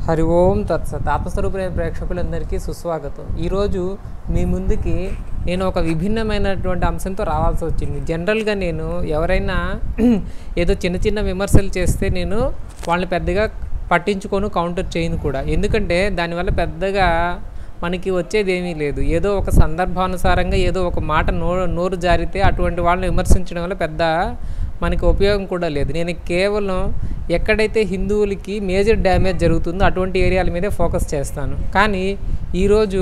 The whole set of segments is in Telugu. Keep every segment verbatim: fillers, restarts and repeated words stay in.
హరి ఓం తత్సత్ ఆత్మస్వరూపులైన ప్రేక్షకులందరికీ సుస్వాగతం. ఈరోజు మీ ముందుకి నేను ఒక విభిన్నమైనటువంటి అంశంతో రావాల్సి వచ్చింది. జనరల్గా నేను ఎవరైనా ఏదో చిన్న చిన్న విమర్శలు చేస్తే నేను వాళ్ళని పెద్దగా పట్టించుకొని కౌంటర్ చేయను కూడా. ఎందుకంటే దానివల్ల పెద్దగా మనకి వచ్చేది ఏమీ లేదు. ఏదో ఒక సందర్భానుసారంగా ఏదో ఒక మాట నో నోరు జారితే అటువంటి వాళ్ళని విమర్శించడం వల్ల పెద్ద మనకి ఉపయోగం కూడా లేదు. నేను కేవలం ఎక్కడైతే హిందువులకి మేజర్ డ్యామేజ్ జరుగుతుందో అటువంటి ఏరియాల మీదే ఫోకస్ చేస్తాను. కానీ ఈరోజు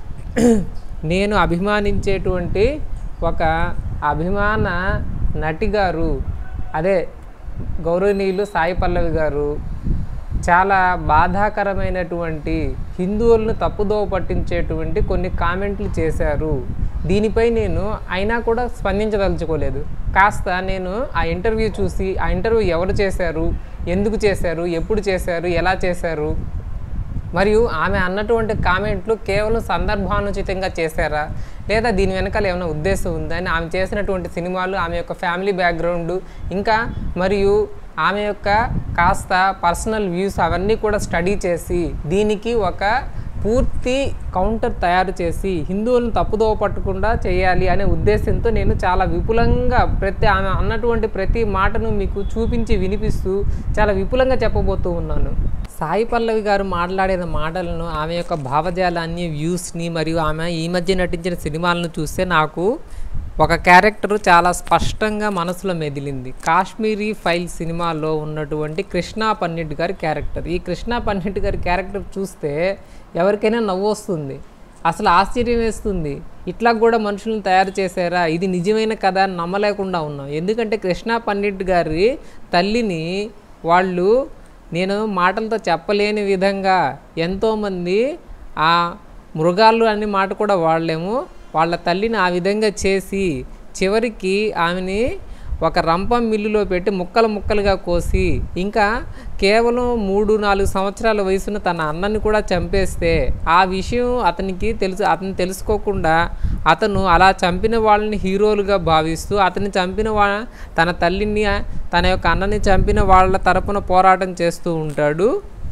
నేను అభిమానించేటువంటి ఒక అభిమాన నటి గారు, అదే గౌరవనీయులు సాయి పల్లవి గారు చాలా బాధాకరమైనటువంటి హిందువులను తప్పుదోవ పట్టించేటువంటి కొన్ని కామెంట్లు చేశారు. దీనిపై నేను అయినా కూడా స్పందించదలుచుకోలేదు. కాస్త నేను ఆ ఇంటర్వ్యూ చూసి ఆ ఇంటర్వ్యూ ఎవరు చేశారు, ఎందుకు చేశారు, ఎప్పుడు చేశారు, ఎలా చేశారు, మరియు ఆమె అన్నటువంటి కామెంట్లు కేవలం సందర్భానుచితంగా చేశారా లేదా దీని వెనకాల ఏమైనా ఉద్దేశం ఉందా అని ఆమె చేసినటువంటి సినిమాలు, ఆమె యొక్క ఫ్యామిలీ బ్యాక్గ్రౌండ్, ఇంకా మరియు ఆమె యొక్క కాస్త పర్సనల్ వ్యూస్ అవన్నీ కూడా స్టడీ చేసి దీనికి ఒక పూర్తి కౌంటర్ తయారు చేసి హిందువులను తప్పుదోవ పట్టకుండా చేయాలి అనే ఉద్దేశంతో నేను చాలా విపులంగా ప్రతి ఆమె అన్నటువంటి ప్రతి మాటను మీకు చూపించి వినిపిస్తూ చాలా విపులంగా చెప్పబోతూ ఉన్నాను. సాయి పల్లవి గారు మాట్లాడిన మాటలను, ఆమె యొక్క భావజాలాన్ని, వ్యూస్ని మరియు ఆమె ఈ మధ్య నటించిన సినిమాలను చూస్తే నాకు ఒక క్యారెక్టరు చాలా స్పష్టంగా మనసులో మెదిలింది. కాశ్మీరీ ఫైల్ సినిమాలో ఉన్నటువంటి కృష్ణా పన్నెట్ గారి క్యారెక్టర్. ఈ కృష్ణా పన్నెట్ గారి క్యారెక్టర్ చూస్తే ఎవరికైనా నవ్వు వస్తుంది, అసలు ఆశ్చర్యం వేస్తుంది. ఇట్లా కూడా మనుషులను తయారు చేశారా, ఇది నిజమైన కథ అని నమ్మలేకుండా ఉన్నాం. ఎందుకంటే కృష్ణా పన్నెట్ గారి తల్లిని వాళ్ళు నేను మాటలతో చెప్పలేని విధంగా ఎంతోమంది ఆ మృగాలు అనే మాట కూడా వాడలేము, వాళ్ళ తల్లిని ఆ విధంగా చేసి చివరికి ఆమెని ఒక రంపం మిల్లులో పెట్టి ముక్కలు ముక్కలుగా కోసి ఇంకా కేవలం మూడు నాలుగు సంవత్సరాల వయసున తన అన్నని కూడా చంపేస్తే ఆ విషయం అతనికి తెలుసు అతను తెలుసుకోకుండా అతను అలా చంపిన వాళ్ళని హీరోలుగా భావిస్తూ అతన్ని చంపిన వా తన తల్లిని తన యొక్క అన్నని చంపిన వాళ్ళ తరపున పోరాటం చేస్తూ ఉంటాడు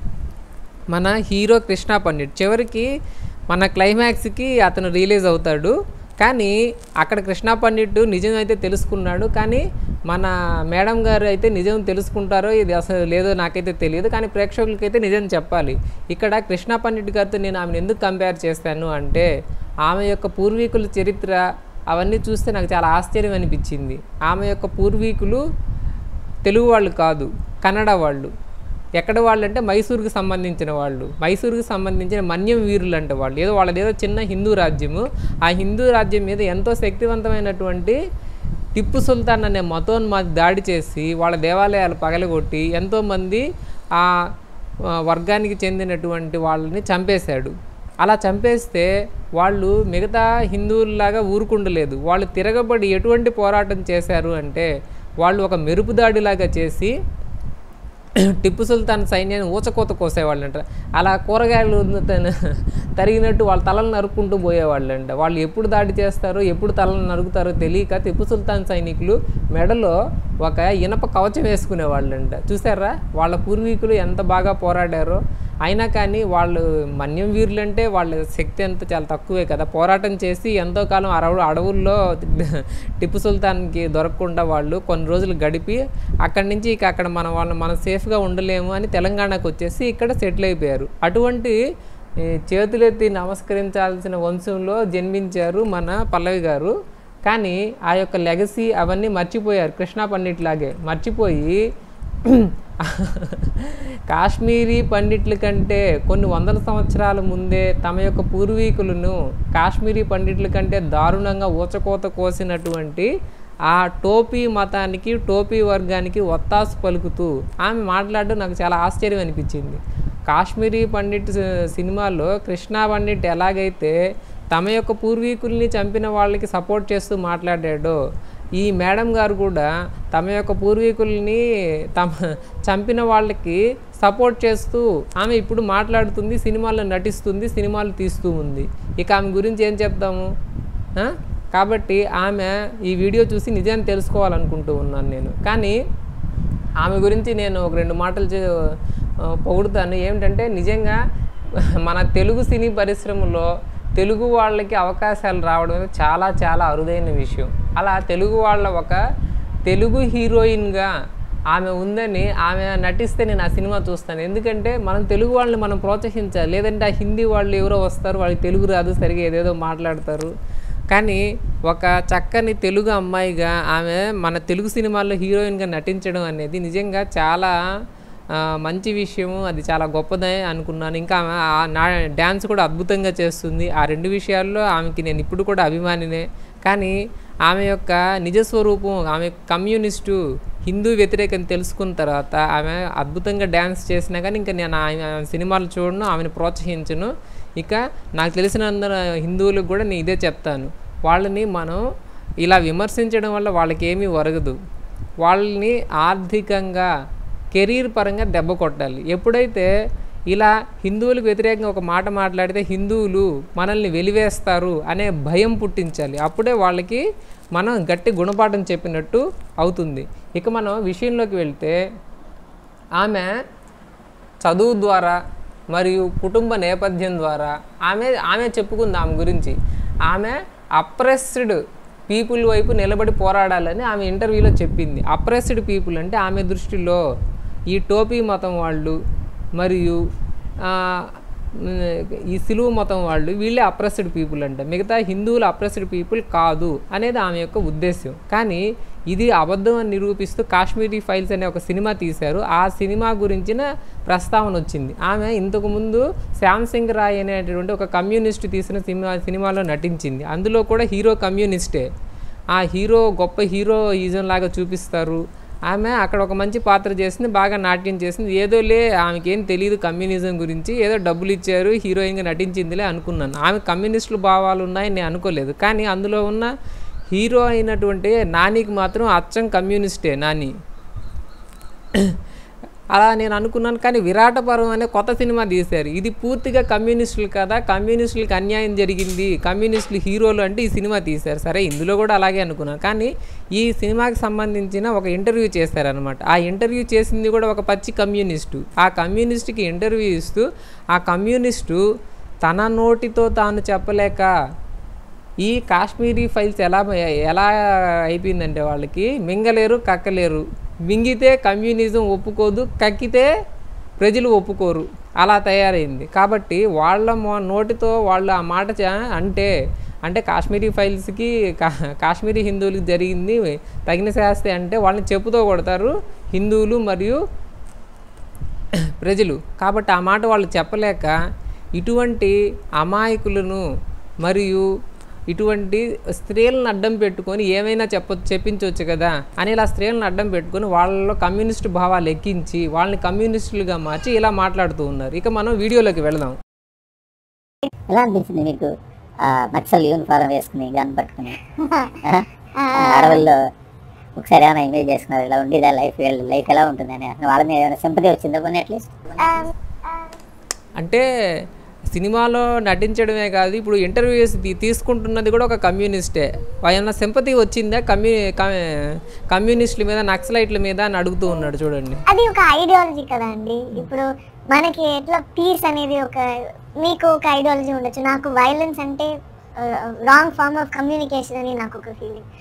మన హీరో కృష్ణా పన్నెట్. చివరికి మన క్లైమాక్స్కి అతను రిలీజ్ అవుతాడు. కానీ అక్కడ కృష్ణా పన్నెట్ నిజం అయితే తెలుసుకున్నాడు, కానీ మన మేడం గారు అయితే నిజం తెలుసుకుంటారో ఇది అసలు లేదో నాకైతే తెలియదు. కానీ ప్రేక్షకులకైతే నిజం చెప్పాలి. ఇక్కడ కృష్ణా పన్నెట్ గారితో నేను ఆమెను ఎందుకు కంపేర్ చేస్తాను అంటే ఆమె యొక్క పూర్వీకుల చరిత్ర అవన్నీ చూస్తే నాకు చాలా ఆశ్చర్యం అనిపించింది. ఆమె యొక్క పూర్వీకులు తెలుగు వాళ్ళు కాదు, కన్నడ వాళ్ళు. ఎక్కడ వాళ్ళు అంటే మైసూరుకి సంబంధించిన వాళ్ళు, మైసూరుకి సంబంధించిన మన్యం వీరులు అంటే వాళ్ళు. ఏదో వాళ్ళది ఏదో చిన్న హిందూ రాజ్యము. ఆ హిందూ రాజ్యం మీద ఎంతో శక్తివంతమైనటువంటి టిప్పు సుల్తాన్ అనే మతోన్మాది దాడి చేసి వాళ్ళ దేవాలయాలు పగలగొట్టి ఎంతోమంది ఆ వర్గానికి చెందినటువంటి వాళ్ళని చంపేశాడు. అలా చంపేస్తే వాళ్ళు మిగతా హిందువుల్లాగా ఊరుకుండలేదు. వాళ్ళు తిరగబడి ఎటువంటి పోరాటం చేశారు అంటే వాళ్ళు ఒక మెరుపు దాడిలాగా చేసి టిప్పు సుల్తాన్ సైన్యాన్ని ఊచకోత కోసేవాళ్ళంట. అలా కూరగాయలు తరిగినట్టు వాళ్ళ తలలు నరుక్కుంటూ పోయేవాళ్ళంట. వాళ్ళు ఎప్పుడు దాడి చేస్తారో ఎప్పుడు తలలు నరుకుతారో తెలియక టిప్పు సుల్తాన్ సైనికులు మెడలో ఒక ఇనప కవచం వేసుకునేవాళ్ళంట. చూసారా వాళ్ళ పూర్వీకులు ఎంత బాగా పోరాడారో. అయినా కానీ వాళ్ళు మన్యం వీరులు అంటే వాళ్ళ శక్తి అంతా చాలా తక్కువే కదా. పోరాటం చేసి ఎంతో కాలం అడవు అడవుల్లో టిప్పు సుల్తాన్కి దొరకకుండా వాళ్ళు కొన్ని రోజులు గడిపి అక్కడి నుంచి ఇక అక్కడ మన వాళ్ళని మనం సేఫ్గా ఉండలేము అని తెలంగాణకు వచ్చేసి ఇక్కడ సెటిల్ అయిపోయారు. అటువంటి చేతులెత్తి నమస్కరించాల్సిన వంశంలో జన్మించారు మన పల్లవి గారు. కానీ ఆ యొక్క లెగసీ అవన్నీ మర్చిపోయారు. కృష్ణా పన్నెట్ లాగే మర్చిపోయి కాశ్మీరీ పండిట్ల కంటే కొన్ని వందల సంవత్సరాల ముందే తమ యొక్క పూర్వీకులను కాశ్మీరీ పండిట్ల కంటే దారుణంగా ఊచకోత కోసినటువంటి ఆ టోపీ మతానికి, టోపీ వర్గానికి ఒత్తాసు పలుకుతూ ఆమె మాట్లాడడం నాకు చాలా ఆశ్చర్యం అనిపించింది. కాశ్మీరీ పండిట్ సినిమాలో కృష్ణా పండిట్ ఎలాగైతే తమ యొక్క పూర్వీకుల్ని చంపిన వాళ్ళకి సపోర్ట్ చేస్తూ మాట్లాడాడో ఈ మేడం గారు కూడా తమ యొక్క పూర్వీకుల్ని తమ చంపిన వాళ్ళకి సపోర్ట్ చేస్తూ ఆమె ఇప్పుడు మాట్లాడుతుంది, సినిమాల్లో నటిస్తుంది, సినిమాలు తీస్తూ ఉంది. ఇక ఆమె గురించి ఏం చెప్తాము? కాబట్టి ఆమె ఈ వీడియో చూసి నిజాన్ని తెలుసుకోవాలనుకుంటూ ఉన్నాను నేను. కానీ ఆమె గురించి నేను ఒక రెండు మాటలు పొగుడుతాను. ఏమిటంటే నిజంగా మన తెలుగు సినీ పరిశ్రమలో తెలుగు వాళ్ళకి అవకాశాలు రావడం అనేది చాలా చాలా అరుదైన విషయం. అలా తెలుగు వాళ్ళ ఒక తెలుగు హీరోయిన్గా ఆమె ఉందని, ఆమె నటిస్తే నేను ఆ సినిమా చూస్తాను. ఎందుకంటే మనం తెలుగు వాళ్ళని మనం ప్రోత్సహించాలి. లేదంటే ఆ హిందీ వాళ్ళు ఎవరో వస్తారు, వాళ్ళకి తెలుగు రాదు, సరిగా ఏదేదో మాట్లాడతారు. కానీ ఒక చక్కని తెలుగు అమ్మాయిగా ఆమె మన తెలుగు సినిమాల్లో హీరోయిన్గా నటించడం అనేది నిజంగా చాలా మంచి విషయము. అది చాలా గొప్పదే అనుకున్నాను. ఇంకా ఆమె నా డ్యాన్స్ కూడా అద్భుతంగా చేస్తుంది. ఆ రెండు విషయాల్లో ఆమెకి నేను ఇప్పుడు కూడా అభిమానినే. కానీ ఆమె యొక్క నిజస్వరూపం, ఆమె కమ్యూనిస్టు, హిందూ వ్యతిరేకం తెలుసుకున్న తర్వాత ఆమె అద్భుతంగా డ్యాన్స్ చేసినా కానీ ఇంకా నేను ఆమె సినిమాలు చూడను, ఆమెను ప్రోత్సహించను. ఇక నాకు తెలిసినందరూ హిందువులకు కూడా నేను ఇదే చెప్తాను, వాళ్ళని మనం ఇలా విమర్శించడం వల్ల వాళ్ళకి ఏమీ ఒరగదు. వాళ్ళని ఆర్థికంగా, కెరీర్ పరంగా దెబ్బ కొట్టాలి. ఎప్పుడైతే ఇలా హిందువులకు వ్యతిరేకంగా ఒక మాట మాట్లాడితే హిందువులు మనల్ని వెలివేస్తారు అనే భయం పుట్టించాలి. అప్పుడే వాళ్ళకి మనం గట్టి గుణపాఠం చెప్పినట్టు అవుతుంది. ఇక మనం విషయంలోకి వెళ్తే, ఆమె చదువు ద్వారా మరియు కుటుంబ నేపథ్యం ద్వారా ఆమె ఆమె చెప్పుకుంది ఆమె గురించి. ఆమె అప్రెస్డ్ పీపుల్ వైపు నిలబడి పోరాడాలని ఆమె ఇంటర్వ్యూలో చెప్పింది. అప్రెస్డ్ పీపుల్ అంటే ఆమె దృష్టిలో ఈ టోపీ మతం వాళ్ళు మరియు ఈ సిలువ మతం వాళ్ళు వీళ్ళే అప్రెస్డ్ పీపుల్ అంట, మిగతా హిందువులు అప్రెస్డ్ పీపుల్ కాదు అనేది ఆమె యొక్క ఉద్దేశం. కానీ ఇది అబద్ధం అని నిరూపిస్తూ కాశ్మీరీ ఫైల్స్ అనే ఒక సినిమా తీశారు. ఆ సినిమా గురించిన ప్రస్తావన వచ్చింది. ఆమె ఇంతకుముందు శ్యామ్ సింగ్ రాయ్ అనేటువంటి ఒక కమ్యూనిస్ట్ తీసిన సినిమా సినిమాలో నటించింది. అందులో కూడా హీరో కమ్యూనిస్టే. ఆ హీరో గొప్ప హీరోయిజం లాగా చూపిస్తారు. ఆమె అక్కడ ఒక మంచి పాత్ర చేసింది, బాగా నాట్యం చేసింది. ఏదోలే ఆమెకేం తెలియదు కమ్యూనిజం గురించి, ఏదో డబ్బులు ఇచ్చారు హీరోయిన్గా నటించిందిలే అనుకున్నాను. ఆమె కమ్యూనిస్టుల భావాలు ఉన్నాయని నేను అనుకోలేదు. కానీ అందులో ఉన్న హీరో అయినటువంటి నానికి మాత్రం అచ్చం కమ్యూనిస్టే నాని. అలా నేను అనుకున్నాను. కానీ విరాటపర్వం అనే కొత్త సినిమా తీశారు. ఇది పూర్తిగా కమ్యూనిస్టులు కదా, కమ్యూనిస్టులకి అన్యాయం జరిగింది, కమ్యూనిస్టులు హీరోలు అంటే ఈ సినిమా తీశారు. సరే, ఇందులో కూడా అలాగే అనుకున్నాను. కానీ ఈ సినిమాకి సంబంధించిన ఒక ఇంటర్వ్యూ చేశారనమాట. ఆ ఇంటర్వ్యూ చేసింది కూడా ఒక పచ్చి కమ్యూనిస్టు. ఆ కమ్యూనిస్టుకి ఇంటర్వ్యూ ఇస్తూ ఆ కమ్యూనిస్టు తన నోటితో తాను చెప్పలేక ఈ కాశ్మీరీ ఫైల్స్ ఎలా ఎలా అయిపోయిందంటే వాళ్ళకి మింగలేరు, కక్కలేరు. మింగితే కమ్యూనిజం ఒప్పుకోదు, కక్కితే ప్రజలు ఒప్పుకోరు, అలా తయారైంది. కాబట్టి వాళ్ళ నోటితో వాళ్ళు ఆ మాట అంటే అంటే కాశ్మీరీ ఫైల్స్కి కాశ్మీరీ హిందువులకి జరిగింది తగిన శాస్తి అంటే వాళ్ళని చెప్పుతో కొడతారు హిందువులు మరియు ప్రజలు. కాబట్టి ఆ మాట వాళ్ళు చెప్పలేక ఇటువంటి అమాయకులను మరియు ఇటువంటి స్త్రీలను అడ్డం పెట్టుకొని ఏమైనా చెప్ప చెప్పించవచ్చు కదా అని ఇలా స్త్రీలను అడ్డం పెట్టుకొని వాళ్ళలో కమ్యూనిస్ట్ భావాలు ఎక్కించి వాళ్ళని కమ్యూనిస్టులుగా మార్చి ఇలా మాట్లాడుతూ ఉన్నారు. ఇక మనం వీడియోలోకి వెళదాం. ఎలా అనిపించింది మీకు నక్సల్ యూనిఫారం వేసుకుని గన్ పట్టుకుని అడవుల్లో ఒకసారి ఏమైనా ఇమేజ్ చేసుకున్నారు? ఇలా ఉండేదా లైఫ్ లైఫ్ ఎలా ఉంటుంది అని వాళ్ళ మీద ఏమైనా సింపతి వచ్చిందా కొన్ని అట్లీస్ట్? అంటే సినిమాలో నటించడమే కాదు, ఇప్పుడు ఇంటర్వ్యూస్ తీసుకుంటున్నది కూడా ఒక కమ్యూనిస్టే. ఏమన్నా సింపతి వచ్చిందా కమ్యూ కమ్యూనిస్టుల మీద, నక్సలైట్ల మీద అని అడుగుతూ ఉన్నాడు చూడండి. అది ఒక ఐడియాలజీ కదా అండి. ఇప్పుడు మనకి ఎట్లా పీస్ అనేది ఒక, మీకు ఒక ఐడియాలజీ ఉండొచ్చు, నాకు వైలెన్స్ అంటే రాంగ్ ఫార్మ్ ఆఫ్ కమ్యూనికేషన్ అని నాకు ఒక ఫీలింగ్.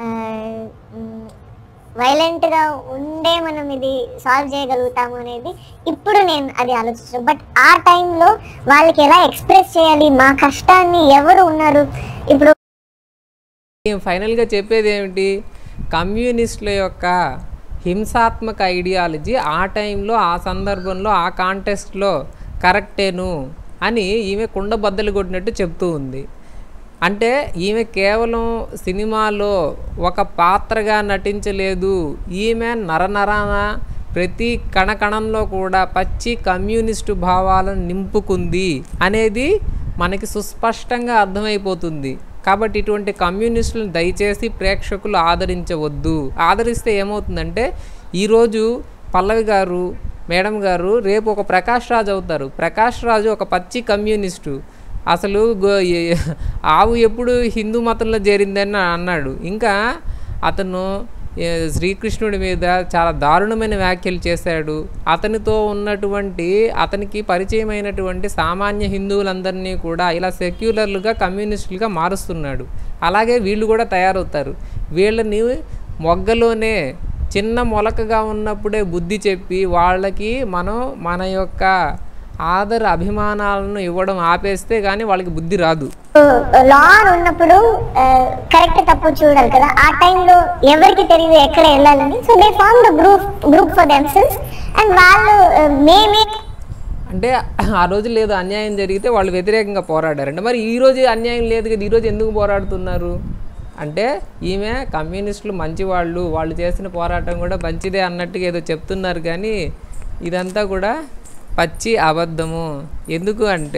వైలెంట్గా ఉండే మనం ఇది సాల్వ్ చేయగలుగుతాము అనేది ఇప్పుడు నేను అది ఆలోచిస్తాను. బట్ ఆ టైంలో వాళ్ళకి ఎలా ఎక్స్ప్రెస్ చేయాలి, మా కష్టాన్ని ఎవరు ఉన్నారు ఇప్పుడు. ఫైనల్గా చెప్పేది ఏమిటి, కమ్యూనిస్టుల యొక్క హింసాత్మక ఐడియాలజీ ఆ టైంలో, ఆ సందర్భంలో, ఆ కాంటెక్స్ట్లో కరెక్టేను అని ఈమె కుండ బద్దలు కొట్టినట్టు చెప్తూ ఉంది. అంటే ఈమె కేవలం సినిమాలో ఒక పాత్రగా నటించలేదు, ఈమె నరనరాన ప్రతి కణకణంలో కూడా పచ్చి కమ్యూనిస్టు భావాలను నింపుకుంది అనేది మనకి సుస్పష్టంగా అర్థమైపోతుంది. కాబట్టి ఇటువంటి కమ్యూనిస్టులను దయచేసి ప్రేక్షకులు ఆదరించవద్దు. ఆదరిస్తే ఏమవుతుందంటే, ఈరోజు పల్లవి గారు, మేడం గారు రేపు ఒక ప్రకాష్ రాజ్ అవుతారు. ప్రకాష్ రాజు ఒక పచ్చి కమ్యూనిస్టు. అసలు ఆవు ఎప్పుడు హిందూ మతంలో చేరిందని అన్నాడు. ఇంకా అతను ఏ, శ్రీకృష్ణుడి మీద చాలా దారుణమైన వ్యాఖ్యలు చేశాడు. అతనితో ఉన్నటువంటి అతనికి పరిచయమైనటువంటి సామాన్య హిందువులందరినీ కూడా ఇలా సెక్యులర్లుగా కమ్యూనిస్టులుగా మారుస్తున్నాడు. అలాగే వీళ్ళు కూడా తయారవుతారు. వీళ్ళని మొగ్గలోనే చిన్న మొలకగా ఉన్నప్పుడే బుద్ధి చెప్పి వాళ్ళకి మనం మన యొక్క ఆదర అభిమానాలను ఇవ్వడం ఆపేస్తే కానీ వాళ్ళకి బుద్ధి రాదు. లా ఉన్నప్పుడు కరెక్ట్ తప్పు చూడాలి కదా, ఆ టైంలో ఎవరికి తెలియదు ఎక్కడ వెళ్ళాలని. So they form the group group for themselves and వాళ్ళు మేమే అంటే ఆ రోజు లేదు అన్యాయం జరిగితే వాళ్ళు వ్యతిరేకంగా పోరాడారంటే, మరి ఈ రోజు అన్యాయం లేదు కదా, ఈరోజు ఎందుకు పోరాడుతున్నారు అంటే ఈమె కమ్యూనిస్టులు మంచివాళ్ళు, వాళ్ళు చేసిన పోరాటం కూడా మంచిదే అన్నట్టుగా ఏదో చెప్తున్నారు. కానీ ఇదంతా కూడా పచ్చి అబద్ధము. ఎందుకు అంటే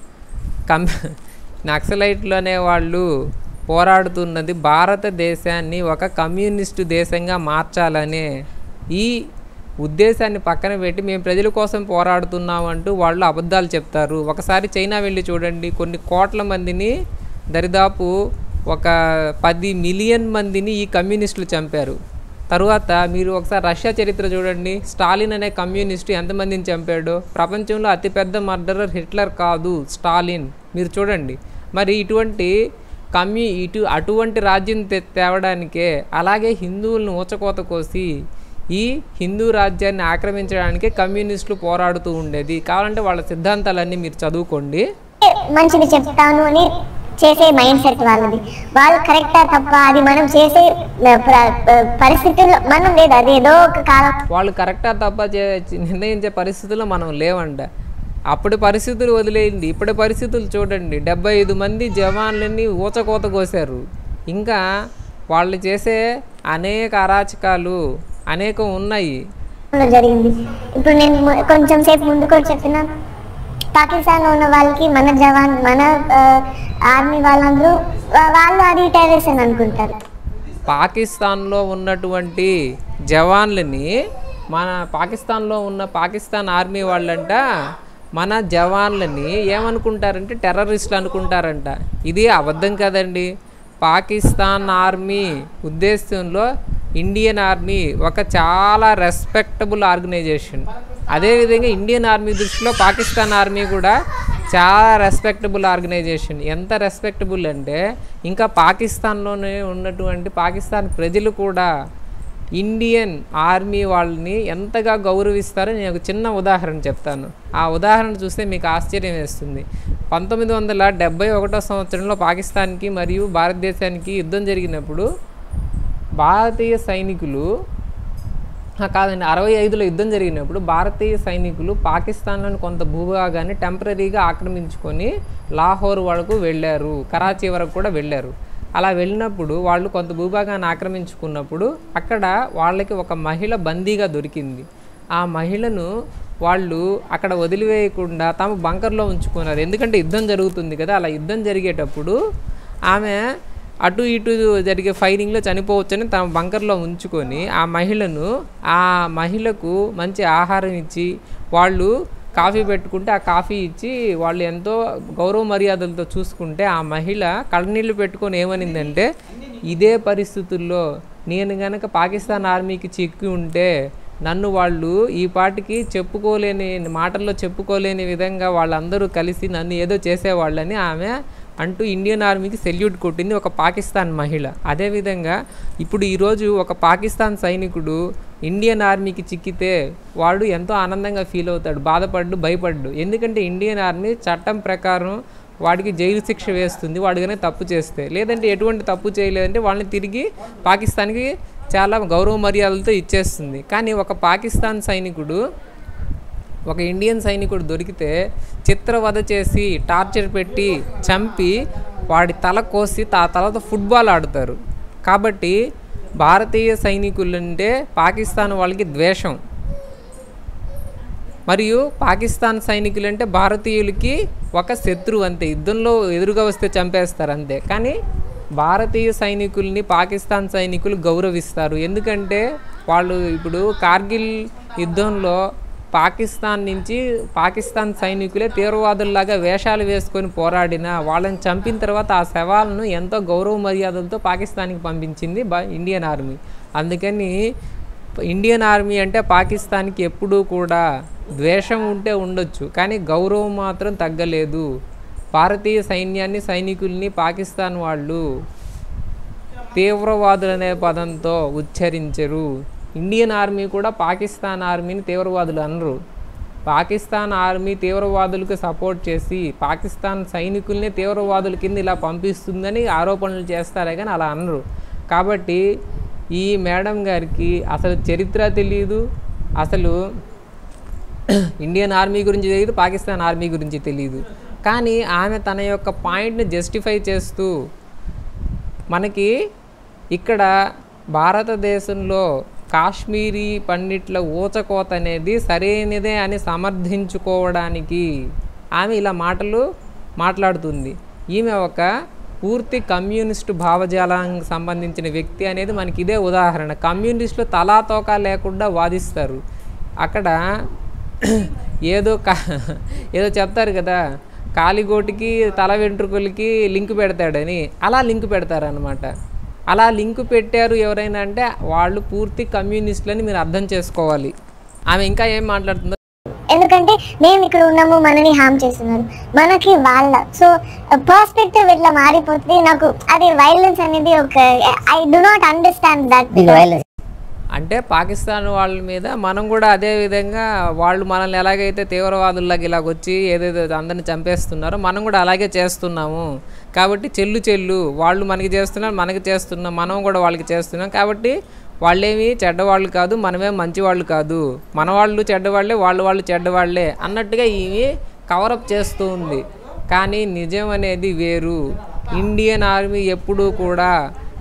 కమ్ నక్సలైట్లు అనేవాళ్ళు పోరాడుతున్నది భారతదేశాన్ని ఒక కమ్యూనిస్టు దేశంగా మార్చాలనే ఈ ఉద్దేశాన్ని పక్కన పెట్టి మేము ప్రజల కోసం పోరాడుతున్నామంటూ వాళ్ళు అబద్ధాలు చెప్తారు. ఒకసారి చైనా వెళ్ళి చూడండి, కొన్ని కోట్ల మందిని దరిదాపు ఒక పది మిలియన్ మందిని ఈ కమ్యూనిస్టులు చంపారు. తరువాత మీరు ఒకసారి రష్యా చరిత్ర చూడండి, స్టాలిన్ అనే కమ్యూనిస్టు ఎంతమందిని చంపాడో. ప్రపంచంలో అతిపెద్ద మర్డరర్ హిట్లర్ కాదు, స్టాలిన్. మీరు చూడండి. మరి ఇటువంటి కమ్యూ ఇటు అటువంటి రాజ్యం తే తేవడానికే అలాగే హిందువులను ఊచకోత కోసి ఈ హిందూ రాజ్యాన్ని ఆక్రమించడానికే కమ్యూనిస్టులు పోరాడుతూ ఉండేది. కావాలంటే వాళ్ళ సిద్ధాంతాలన్నీ మీరు చదువుకోండి. మంచిది చెప్తాను అని చేసే మైండ్ సెట్ వాళ్ళది. వాళ్ళు కరెక్టా తప్ప అది మనం చేసే పరిస్థితుల్లో మనం లేదు. అది ఏదో ఒక కాలం వాళ్ళు కరెక్టా తప్ప చే నిర్ణయించే పరిస్థితుల్లో మనం లేవంట. అప్పటి పరిస్థితులు వదిలేయండి, ఇప్పటి పరిస్థితులు చూడండి. డెబ్బై ఐదు మంది జవాన్లని ఊచకోత కోసారు. ఇంకా వాళ్ళు చేసే అనేక అరాచకాలు అనేకం ఉన్నాయి. జరిగింది. ఇప్పుడు నేను కొంచెం సేపు ముందు కూడా చెప్పిన పాకిస్తాన్లో ఉన్న వాళ్ళకి మన జవాన్ మన ఆర్మీ వాళ్ళందరూ వాళ్ళు అది టెర్రరిస్ట్ అని అనుకుంటారు. పాకిస్తాన్లో ఉన్నటువంటి జవాన్లని మన పాకిస్తాన్లో ఉన్న పాకిస్తాన్ ఆర్మీ వాళ్ళంట మన జవాన్లని ఏమనుకుంటారంటే టెర్రరిస్టులు అనుకుంటారంట. ఇది అబద్ధం కదండి. పాకిస్తాన్ ఆర్మీ ఉద్దేశంలో ఇండియన్ ఆర్మీ ఒక చాలా రెస్పెక్టబుల్ ఆర్గనైజేషన్. అదేవిధంగా ఇండియన్ ఆర్మీ దృష్టిలో పాకిస్తాన్ ఆర్మీ కూడా చాలా రెస్పెక్టబుల్ ఆర్గనైజేషన్. ఎంత రెస్పెక్టబుల్ అంటే ఇంకా పాకిస్తాన్లోనే ఉన్నటువంటి పాకిస్తాన్ ప్రజలు కూడా ఇండియన్ ఆర్మీ వాళ్ళని ఎంతగా గౌరవిస్తారో నేను ఒక చిన్న ఉదాహరణ చెప్తాను. ఆ ఉదాహరణ చూస్తే మీకు ఆశ్చర్యం వేస్తుంది. పంతొమ్మిది వందల డెబ్బై ఒకటో సంవత్సరంలో పాకిస్తాన్కి మరియు భారతదేశానికి యుద్ధం జరిగినప్పుడు భారతీయ సైనికులు కాదండి అరవై ఐదులో యుద్ధం జరిగినప్పుడు భారతీయ సైనికులు పాకిస్తాన్లోని కొంత భూభాగాన్ని టెంపరీగా ఆక్రమించుకొని లాహోర్ వరకు వెళ్ళారు, కరాచీ వరకు కూడా వెళ్ళారు. అలా వెళ్ళినప్పుడు వాళ్ళు కొంత భూభాగాన్ని ఆక్రమించుకున్నప్పుడు అక్కడ వాళ్ళకి ఒక మహిళ బందీగా దొరికింది. ఆ మహిళను వాళ్ళు అక్కడ వదిలివేయకుండా తమ బంకర్లో ఉంచుకున్నారు. ఎందుకంటే యుద్ధం జరుగుతుంది కదా. అలా యుద్ధం జరిగేటప్పుడు ఆమె అటు ఇటు జరిగే ఫైరింగ్లో చనిపోవచ్చని తమ బంకర్లో ఉంచుకొని ఆ మహిళను ఆ మహిళకు మంచి ఆహారం ఇచ్చి వాళ్ళు కాఫీ పెట్టుకుంటే ఆ కాఫీ ఇచ్చి వాళ్ళు ఎంతో గౌరవ మర్యాదలతో చూసుకుంటే ఆ మహిళ కళ్ళనీళ్ళు పెట్టుకొని ఏమనిందంటే, ఇదే పరిస్థితుల్లో నేను కనుక పాకిస్తాన్ ఆర్మీకి చిక్కి ఉంటే నన్ను వాళ్ళు ఈ పాటికి చెప్పుకోలేని మాటల్లో చెప్పుకోలేని విధంగా వాళ్ళందరూ కలిసి నన్ను ఏదో చేసేవాళ్ళని ఆమె అంటూ ఇండియన్ ఆర్మీకి సెల్యూట్ కొట్టింది ఒక పాకిస్తాన్ మహిళ. అదేవిధంగా ఇప్పుడు ఈరోజు ఒక పాకిస్తాన్ సైనికుడు ఇండియన్ ఆర్మీకి చిక్కితే వాడు ఎంతో ఆనందంగా ఫీల్ అవుతాడు, బాధపడ్డు భయపడ్డు. ఎందుకంటే ఇండియన్ ఆర్మీ చట్టం ప్రకారం వాడికి జైలు శిక్ష వేస్తుంది వాడు కనుక తప్పు చేస్తే. లేదంటే ఎటువంటి తప్పు చేయలేదంటే వాళ్ళని తిరిగి పాకిస్తాన్కి చాలా గౌరవ మర్యాదలతో ఇచ్చేస్తుంది. కానీ ఒక పాకిస్తాన్ సైనికుడు ఒక ఇండియన్ సైనికుడు దొరికితే చిత్రవధ చేసి టార్చర్ పెట్టి చంపి వాడి తల కోసి ఆ తలతో ఫుట్బాల్ ఆడుతారు. కాబట్టి భారతీయ సైనికులంటే పాకిస్తాన్ వాళ్ళకి ద్వేషం, మరియు పాకిస్తాన్ సైనికులంటే భారతీయులకి ఒక శత్రువు అంతే. యుద్ధంలో ఎదురుగా వస్తే చంపేస్తారు అంతే. కానీ భారతీయ సైనికుల్ని పాకిస్తాన్ సైనికులు గౌరవిస్తారు. ఎందుకంటే వాళ్ళు ఇప్పుడు కార్గిల్ యుద్ధంలో పాకిస్తాన్ నుంచి పాకిస్తాన్ సైనికులే తీవ్రవాదుల్లాగా వేషాలు వేసుకొని పోరాడిన వాళ్ళని చంపిన తర్వాత ఆ శవాలను ఎంతో గౌరవ మర్యాదలతో పాకిస్తాన్కి పంపించింది ఇండియన్ ఆర్మీ. అందుకని ఇండియన్ ఆర్మీ అంటే పాకిస్తాన్కి ఎప్పుడూ కూడా ద్వేషం ఉంటే ఉండొచ్చు, కానీ గౌరవం మాత్రం తగ్గలేదు. భారతీయ సైన్యాన్ని సైనికుల్ని పాకిస్తాన్ వాళ్ళు తీవ్రవాదులు అనే పదంతో ఉచ్చరించరు. ఇండియన్ ఆర్మీ కూడా పాకిస్తాన్ ఆర్మీని తీవ్రవాదులు అనరు. పాకిస్తాన్ ఆర్మీ తీవ్రవాదులకు సపోర్ట్ చేసి పాకిస్తాన్ సైనికుల్ని తీవ్రవాదుల కింద ఇలా పంపిస్తుందని ఆరోపణలు చేస్తారే కానీ అలా అనరు. కాబట్టి ఈ మేడం గారికి అసలు చరిత్ర తెలియదు, అసలు ఇండియన్ ఆర్మీ గురించి తెలియదు, పాకిస్తాన్ ఆర్మీ గురించి తెలియదు. కానీ ఆమె తన యొక్క పాయింట్ని జస్టిఫై చేస్తూ మనకి ఇక్కడ భారతదేశంలో కాశ్మీరీ పండిట్ల ఊచకోత అనేది సరైనదే అని సమర్థించుకోవడానికి ఆమె ఇలా మాటలు మాట్లాడుతుంది. ఈమె ఒక పూర్తి కమ్యూనిస్టు భావజాలానికి సంబంధించిన వ్యక్తి అనేది మనకి ఇదే ఉదాహరణ. కమ్యూనిస్టులు తలాతోక లేకుండా వాదిస్తారు. అక్కడ ఏదో కా ఏదో చెప్తారు కదా, కాలిగోటికి తల వెంట్రుకలకి లింక్ పెడతాడని, అలా లింక్ పెడతారనమాట. అలా లింక్ పెట్టారు ఎవరైనా అంటే వాళ్ళు పూర్తి కమ్యూనిస్టులని మీరు అర్థం చేసుకోవాలి. ఆమె ఇంకా ఏం మాట్లాడుతుందో, ఎందుకంటే మేము ఇక్కడ ఉన్నాము, మనని హామ్ చేస్తున్నారు, మనకి వాళ్ళ సో పర్స్పెక్టివ్ ఇట్లా మారిపోతుంది. నాకు అది వైలెన్స్ అనేది ఒక I do not understand that. అంటే పాకిస్తాన్ వాళ్ళ మీద మనం కూడా అదే విధంగా వాళ్ళు మనల్ని ఎలాగైతే తీవ్రవాదుల్లాగా ఇలాగొచ్చి ఏదేదో అందరిని చంపేస్తున్నారో మనం కూడా అలాగే చేస్తున్నాము. కాబట్టి చెల్లు చెల్లు వాళ్ళు మనకి చేస్తున్నారు, మనకి చేస్తున్నాం, మనం కూడా వాళ్ళకి చేస్తున్నాం. కాబట్టి వాళ్ళేమి చెడ్డవాళ్ళు కాదు, మనమేం మంచివాళ్ళు కాదు, మన వాళ్ళు చెడ్డవాళ్ళే, వాళ్ళు వాళ్ళు చెడ్డవాళ్ళే అన్నట్టుగా ఇవి కవరప్ చేస్తూ ఉంది. కానీ నిజం అనేది వేరు. ఇండియన్ ఆర్మీ ఎప్పుడూ కూడా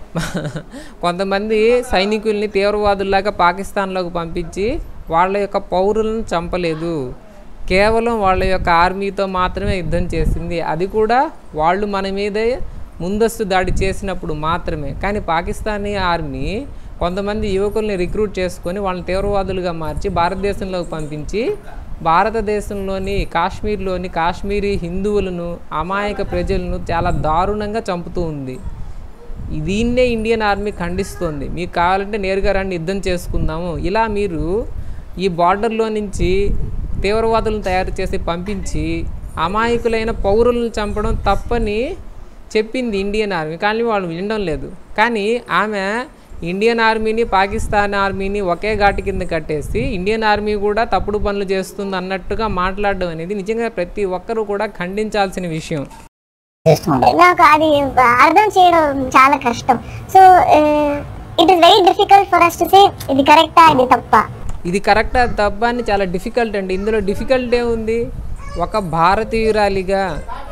కొంతమంది సైనికుల్ని తీవ్రవాదుల్లాగా పాకిస్తాన్లోకి పంపించి వాళ్ళ యొక్క పౌరులను చంపలేదు. కేవలం వాళ్ళ యొక్క ఆర్మీతో మాత్రమే యుద్ధం చేసింది. అది కూడా వాళ్ళు మన మీదే ముందస్తు దాడి చేసినప్పుడు మాత్రమే. కానీ పాకిస్తానీ ఆర్మీ కొంతమంది యువకుల్ని రిక్రూట్ చేసుకొని వాళ్ళని తీవ్రవాదులుగా మార్చి భారతదేశంలోకి పంపించి భారతదేశంలోని కాశ్మీర్లోని కాశ్మీరీ హిందువులను, అమాయక ప్రజలను చాలా దారుణంగా చంపుతూ ఉంది. దీన్నే ఇండియన్ ఆర్మీ ఖండిస్తోంది. మీకు కావాలంటే నేరుగా రండి, యుద్ధం చేసుకుందాము. ఇలా మీరు ఈ బార్డర్లో నుంచి తీవ్రవాదులను తయారు చేసి పంపించి అమాయకులైన పౌరులను చంపడం తప్పని చెప్పింది ఇండియన్ ఆర్మీ. కానీ వాళ్ళు వినడం లేదు. కానీ ఆమె ఇండియన్ ఆర్మీని పాకిస్తాన్ ఆర్మీని ఒకే ఘాటి కింద కట్టేసి ఇండియన్ ఆర్మీ కూడా తప్పుడు పనులు చేస్తుంది అన్నట్టుగా మాట్లాడడం అనేది నిజంగా ప్రతి ఒక్కరూ కూడా ఖండించాల్సిన విషయం. నాకు అది అర్థం చేయడం చాలా కష్టం. So it is very difficult for us to say ఇది కరెక్టా ఇది తప్ప. ఇది కరెక్టా తప్ప అని చాలా డిఫికల్ట్ అండి. ఇందులో డిఫికల్ట్ ఏముంది? ఒక భారతీయురాలిగా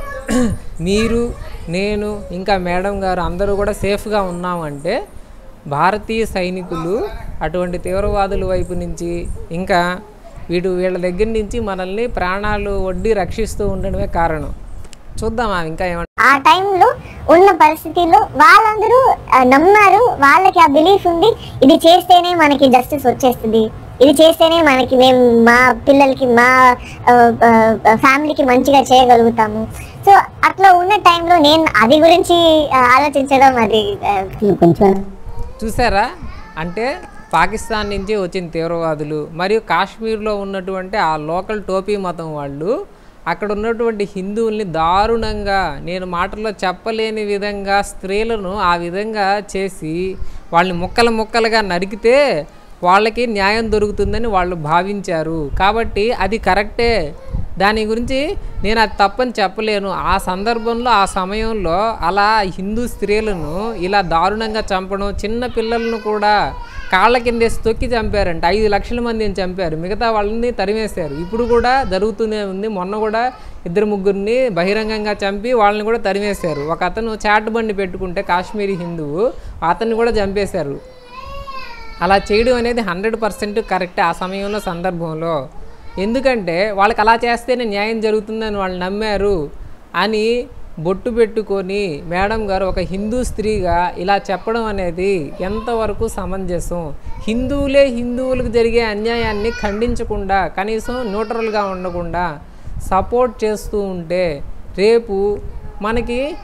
మీరు, నేను, ఇంకా మేడం గారు అందరూ కూడా సేఫ్గా ఉన్నామంటే భారతీయ సైనికులు అటువంటి తీవ్రవాదుల వైపు నుంచి ఇంకా వీడు వీళ్ళ దగ్గర నుంచి మనల్ని ప్రాణాలు ఒడ్డి రక్షిస్తూ ఉండడమే కారణం. చూద్దాం ఆమె ఇంకా ఏమన్నా. ఆ టైంలో ఉన్న పరిస్థితుల్లో వాళ్ళందరూ నమ్మారు, వాళ్ళకి ఆ బిలీఫ్ ఉంది, ఇది చేస్తేనే మనకి జస్టిస్ వచ్చేస్తుంది, ఇది చేస్తేనే మనకి మేము మా పిల్లలకి మా ఫ్యామిలీకి మంచిగా చేయగలుగుతాము. సో అట్లా ఉన్న టైంలో నేను అది గురించి ఆలోచించడం అది కొంచెం చూసారా. అంటే పాకిస్తాన్ నుంచి వచ్చిన తీవ్రవాదులు మరియు కాశ్మీర్లో ఉన్నటువంటి ఆ లోకల్ టోపీ మతం వాళ్ళు అక్కడ ఉన్నటువంటి హిందువుల్ని దారుణంగా, నేను మాటల్లో చెప్పలేని విధంగా స్త్రీలను ఆ విధంగా చేసి వాళ్ళని ముక్కలు ముక్కలుగా నరికితే వాళ్ళకి న్యాయం దొరుకుతుందని వాళ్ళు భావించారు. కాబట్టి అది కరెక్టే, దాని గురించి నేను అది తప్పని చెప్పలేను. ఆ సందర్భంలో ఆ సమయంలో అలా హిందూ స్త్రీలను ఇలా దారుణంగా చంపడం, చిన్న పిల్లలను కూడా కాళ్ళ కిందేసి తొక్కి చంపారంట. ఐదు లక్షల మందిని చంపారు, మిగతా వాళ్ళని తరిమేశారు. ఇప్పుడు కూడా జరుగుతూనే ఉంది. మొన్న కూడా ఇద్దరు ముగ్గురిని బహిరంగంగా చంపి వాళ్ళని కూడా తరిమేశారు. ఒక అతను చాట్ బండి పెట్టుకుంటే కాశ్మీరీ హిందువు, అతన్ని కూడా చంపేశారు. అలా చేయడం అనేది హండ్రెడ్ పర్సెంట్ కరెక్టే ఆ సమయంలో సందర్భంలో. ఎందుకంటే వాళ్ళకి అలా చేస్తేనే న్యాయం జరుగుతుందని వాళ్ళు నమ్మారు అని బొట్టు పెట్టుకొని మేడం గారు ఒక హిందూ స్త్రీగా ఇలా చెప్పడం అనేది ఎంతవరకు సమంజసం? హిందువులే హిందువులకు జరిగే అన్యాయాన్ని ఖండించకుండా, కనీసం న్యూట్రల్గా ఉండకుండా సపోర్ట్ చేస్తూ ఉంటే రేపు మనకి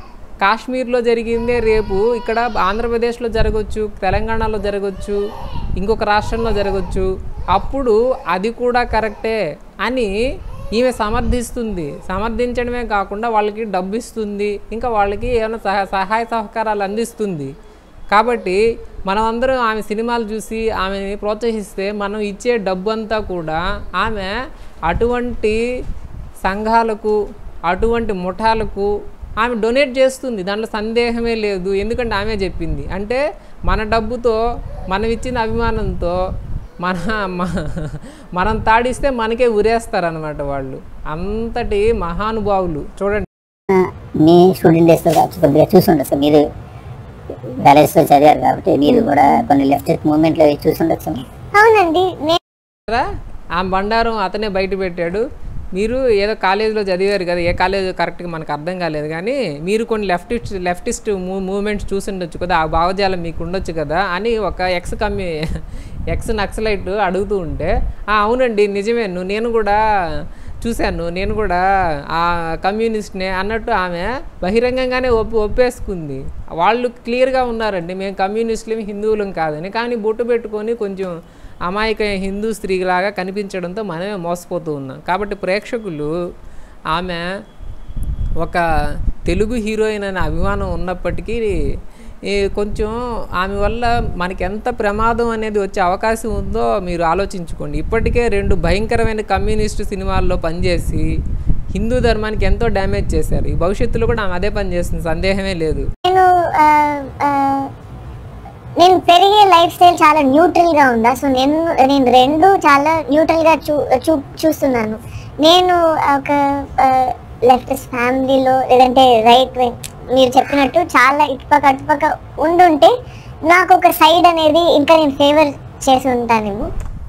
కాశ్మీర్లో జరిగిందే రేపు ఇక్కడ ఆంధ్రప్రదేశ్లో జరగవచ్చు, తెలంగాణలో జరగవచ్చు, ఇంకొక రాష్ట్రంలో జరగవచ్చు. అప్పుడు అది కూడా కరెక్టే అని ఈమె సమర్థిస్తుంది. సమర్థించడమే కాకుండా వాళ్ళకి డబ్బు ఇస్తుంది, ఇంకా వాళ్ళకి ఏమైనా సహ సహాయ సహకారాలు అందిస్తుంది. కాబట్టి మనమందరం ఆమె సినిమాలు చూసి ఆమెని ప్రోత్సహిస్తే మనం ఇచ్చే డబ్బు అంతా కూడా ఆమె అటువంటి సంఘాలకు, అటువంటి ముఠాలకు ఆమె డొనేట్ చేస్తుంది. దాంట్లో సందేహమే లేదు. ఎందుకంటే ఆమె చెప్పింది. అంటే మన డబ్బుతో, మనం ఇచ్చిన అభిమానంతో మన మనం తాడిస్తే మనకే ఉరేస్తారనమాట వాళ్ళు. అంతటి మహానుభావులు. చూడండి, మీ స్టూడెంట్ డేస్లో కొద్దిగా చూసుండొచ్చు, మీరు కాలేజ్లో చదివారు కాబట్టి మీరు కూడా కొన్ని లెఫ్ట్ మూవ్మెంట్లో చూసుండొచ్చు. అవునండి. ఆ బండారం అతనే బయట పెట్టాడు. మీరు ఏదో కాలేజీలో చదివారు కదా, ఏ కాలేజ్ కరెక్ట్గా మనకు అర్థం కాలేదు, కానీ మీరు కొన్ని లెఫ్టిస్ట్ లెఫ్టిస్ట్ మూవ్ మూవ్మెంట్స్ చూసి ఉండొచ్చు కదా, ఆ భావజాలం మీకు ఉండొచ్చు కదా అని ఒక ఎక్స్ కమ్యూ ఎక్స్ నక్సలైట్ అడుగుతూ ఉంటే, అవునండి నిజమే, నేను కూడా చూశాను, నేను కూడా ఆ కమ్యూనిస్ట్నే అన్నట్టు ఆమె బహిరంగంగానే ఒప్పి ఒప్పేసుకుంది. వాళ్ళు క్లియర్గా ఉన్నారండి, మేము కమ్యూనిస్టులేమి హిందువులం కాదని. కానీ బొట్టు పెట్టుకొని కొంచెం అమాయక హిందూ స్త్రీలాగా కనిపించడంతో మనమే మోసపోతూ ఉన్నాం. కాబట్టి ప్రేక్షకులు ఆమె ఒక తెలుగు హీరోయిన్ అనే అభిమానం ఉన్నప్పటికీ కొంచెం ఆమె వల్ల మనకి ఎంత ప్రమాదం అనేది వచ్చే అవకాశం ఉందో మీరు ఆలోచించుకోండి. ఇప్పటికే రెండు భయంకరమైన కమ్యూనిస్టు సినిమాల్లో పనిచేసి హిందూ ధర్మానికి ఎంతో డ్యామేజ్ చేశారు. ఈ భవిష్యత్తులో కూడా ఆమె అదే పని చేస్తుంది, సందేహమే లేదు. నేను నేను పెరిగే లైఫ్ స్టైల్ చాలా న్యూట్రల్గా ఉందా? సో నేను నేను రెండు చాలా న్యూట్రల్గా చూ చూ చూస్తున్నాను. నేను ఒక లెఫ్టిస్ట్ ఫ్యామిలీలో లేదంటే రైట్ వింగ్ మీరు చెప్పినట్టు చాలా ఇటుపక్క అటుపక్క ఉండుంటే నాకు ఒక సైడ్ అనేది ఇంకా నేను ఫేవర్ చేసి ఉంటానేమో.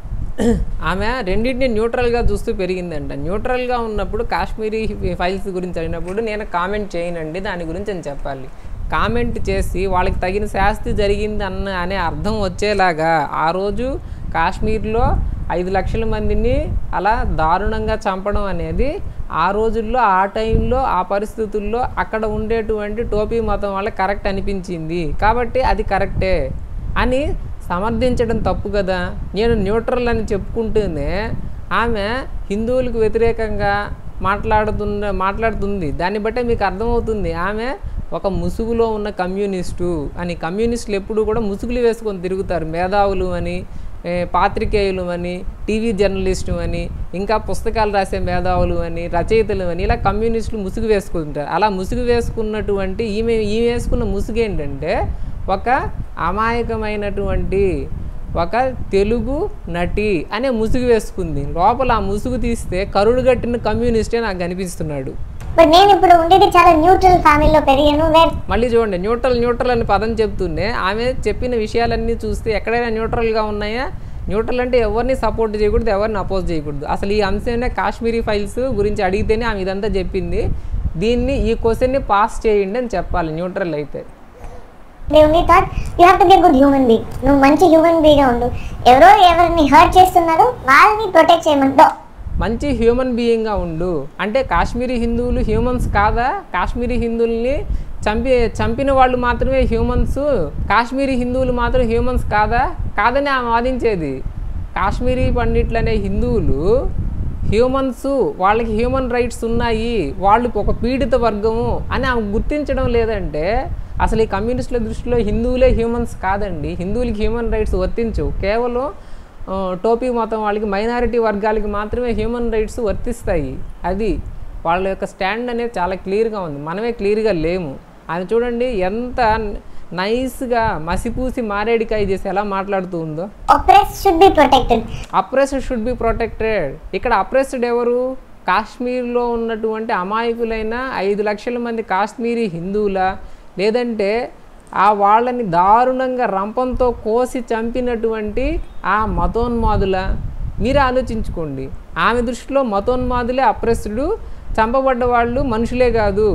ఆమె రెండింటిని న్యూట్రల్గా చూస్తూ పెరిగిందంట. న్యూట్రల్గా ఉన్నప్పుడు కాశ్మీరీ ఫైల్స్ గురించి అయినప్పుడు నేను కామెంట్ చేయనండి దాని గురించి అని చెప్పాలి. కామెంట్ చేసి వాళ్ళకి తగిన శాస్తి జరిగింది అన్న అనే అర్థం వచ్చేలాగా ఆ రోజు కాశ్మీర్లో ఐదు లక్షల మందిని అలా దారుణంగా చంపడం అనేది ఆ రోజుల్లో, ఆ టైంలో, ఆ పరిస్థితుల్లో అక్కడ ఉండేటువంటి టోపీ మతం వాళ్ళకి కరెక్ట్ అనిపించింది కాబట్టి అది కరెక్టే అని సమర్థించడం తప్పు కదా. నేను న్యూట్రల్ అని చెప్పుకుంటూనే ఆమె హిందువులకు వ్యతిరేకంగా మాట్లాడుతున్న మాట్లాడుతుంది దాన్ని బట్టే మీకు అర్థమవుతుంది ఆమె ఒక ముసుగులో ఉన్న కమ్యూనిస్టు అని. కమ్యూనిస్టులు ఎప్పుడు కూడా ముసుగులు వేసుకొని తిరుగుతారు. మేధావులు అని, పాత్రికేయులు అని, టీవీ జర్నలిస్టు అని, ఇంకా పుస్తకాలు రాసే మేధావులు అని, రచయితలు అని, ఇలా కమ్యూనిస్టులు ముసుగు వేసుకుంటారు. అలా ముసుగు వేసుకున్నటువంటి ఈమె ఈమె వేసుకున్న ముసుగు ఏంటంటే ఒక అమాయకమైనటువంటి ఒక తెలుగు నటి అనే ముసుగు వేసుకుంది. లోపల ఆ ముసుగు తీస్తే కరుడు గట్టిన కమ్యూనిస్టే నాకు కనిపిస్తున్నాడు. బట్ నేను ఇప్పుడు ఉండేది చాలా న్యూట్రల్ ఫ్యామిలీలో పెరిగాను. మళ్ళీ చూడండి, న్యూట్రల్ న్యూట్రల్ అని పదం చెప్తూనే ఆమె చెప్పిన విషయాలన్నీ చూస్తే ఎక్కడైనా న్యూట్రల్గా ఉన్నాయా? న్యూట్రల్ అంటే ఎవరిని సపోర్ట్ చేయకూడదు, ఎవరిని అపోజ్ చేయకూడదు. అసలు ఈ అంశమే కాశ్మీరీ ఫైల్స్ గురించి అడిగితేనే ఆమె ఇదంతా చెప్పింది. దీన్ని ఈ క్వశ్చన్ని పాస్ చేయండి అని చెప్పాలి న్యూట్రల్ అయితే. They only thought you have to be a good human being. నువ్వు మంచి హ్యూమన్ బీయింగ్గా ఉండు. ఎవరో ఎవరిని హర్ట్ చేస్తున్నారో వాళ్ళని ప్రొటెక్ట్ చేయమంటో మంచి హ్యూమన్ బీయింగ్గా ఉండు అంటే కాశ్మీరీ హిందువులు హ్యూమన్స్ కాదా? కాశ్మీరీ హిందువుల్ని చంపి చంపిన వాళ్ళు మాత్రమే హ్యూమన్స్, కాశ్మీరీ హిందువులు మాత్రం హ్యూమన్స్ కాదా? కాదని ఆమె వాదించేది. కాశ్మీరీ పండిట్లు అనే హిందువులు హ్యూమన్స్, వాళ్ళకి హ్యూమన్ రైట్స్ ఉన్నాయి, వాళ్ళు ఒక పీడిత వర్గము అని ఆమె గుర్తించడం లేదంటే అసలు ఈ కమ్యూనిస్టుల దృష్టిలో హిందువులే హ్యూమన్స్ కాదండి. హిందువులకి హ్యూమన్ రైట్స్ వర్తించవు. కేవలం టోపీ మతం వాళ్ళకి, మైనారిటీ వర్గాలకి మాత్రమే హ్యూమన్ రైట్స్ వర్తిస్తాయి. అది వాళ్ళ యొక్క స్టాండ్ అనేది చాలా క్లియర్గా ఉంది. మనమే క్లియర్గా లేము. అది చూడండి ఎంత నైస్గా మసిపూసి మారేడికాయ చేసి ఎలా మాట్లాడుతూ ఉందో. Oppressed should be protected. Oppressed should be protected. ఇక్కడ అప్రెస్డ్ ఎవరు? కాశ్మీర్లో ఉన్నటువంటి అమాయకులైన ఐదు లక్షల మంది కాశ్మీరీ హిందువుల, లేదంటే ఆ వాళ్ళని దారుణంగా రంపంతో కోసి చంపినటువంటి ఆ మతోన్మాదుల. మీరు ఆలోచించుకోండి, ఆమె దృష్టిలో మతోన్మాదులే అప్రెస్డ్, చంపబడ్డ వాళ్ళు మనుషులే కాదు.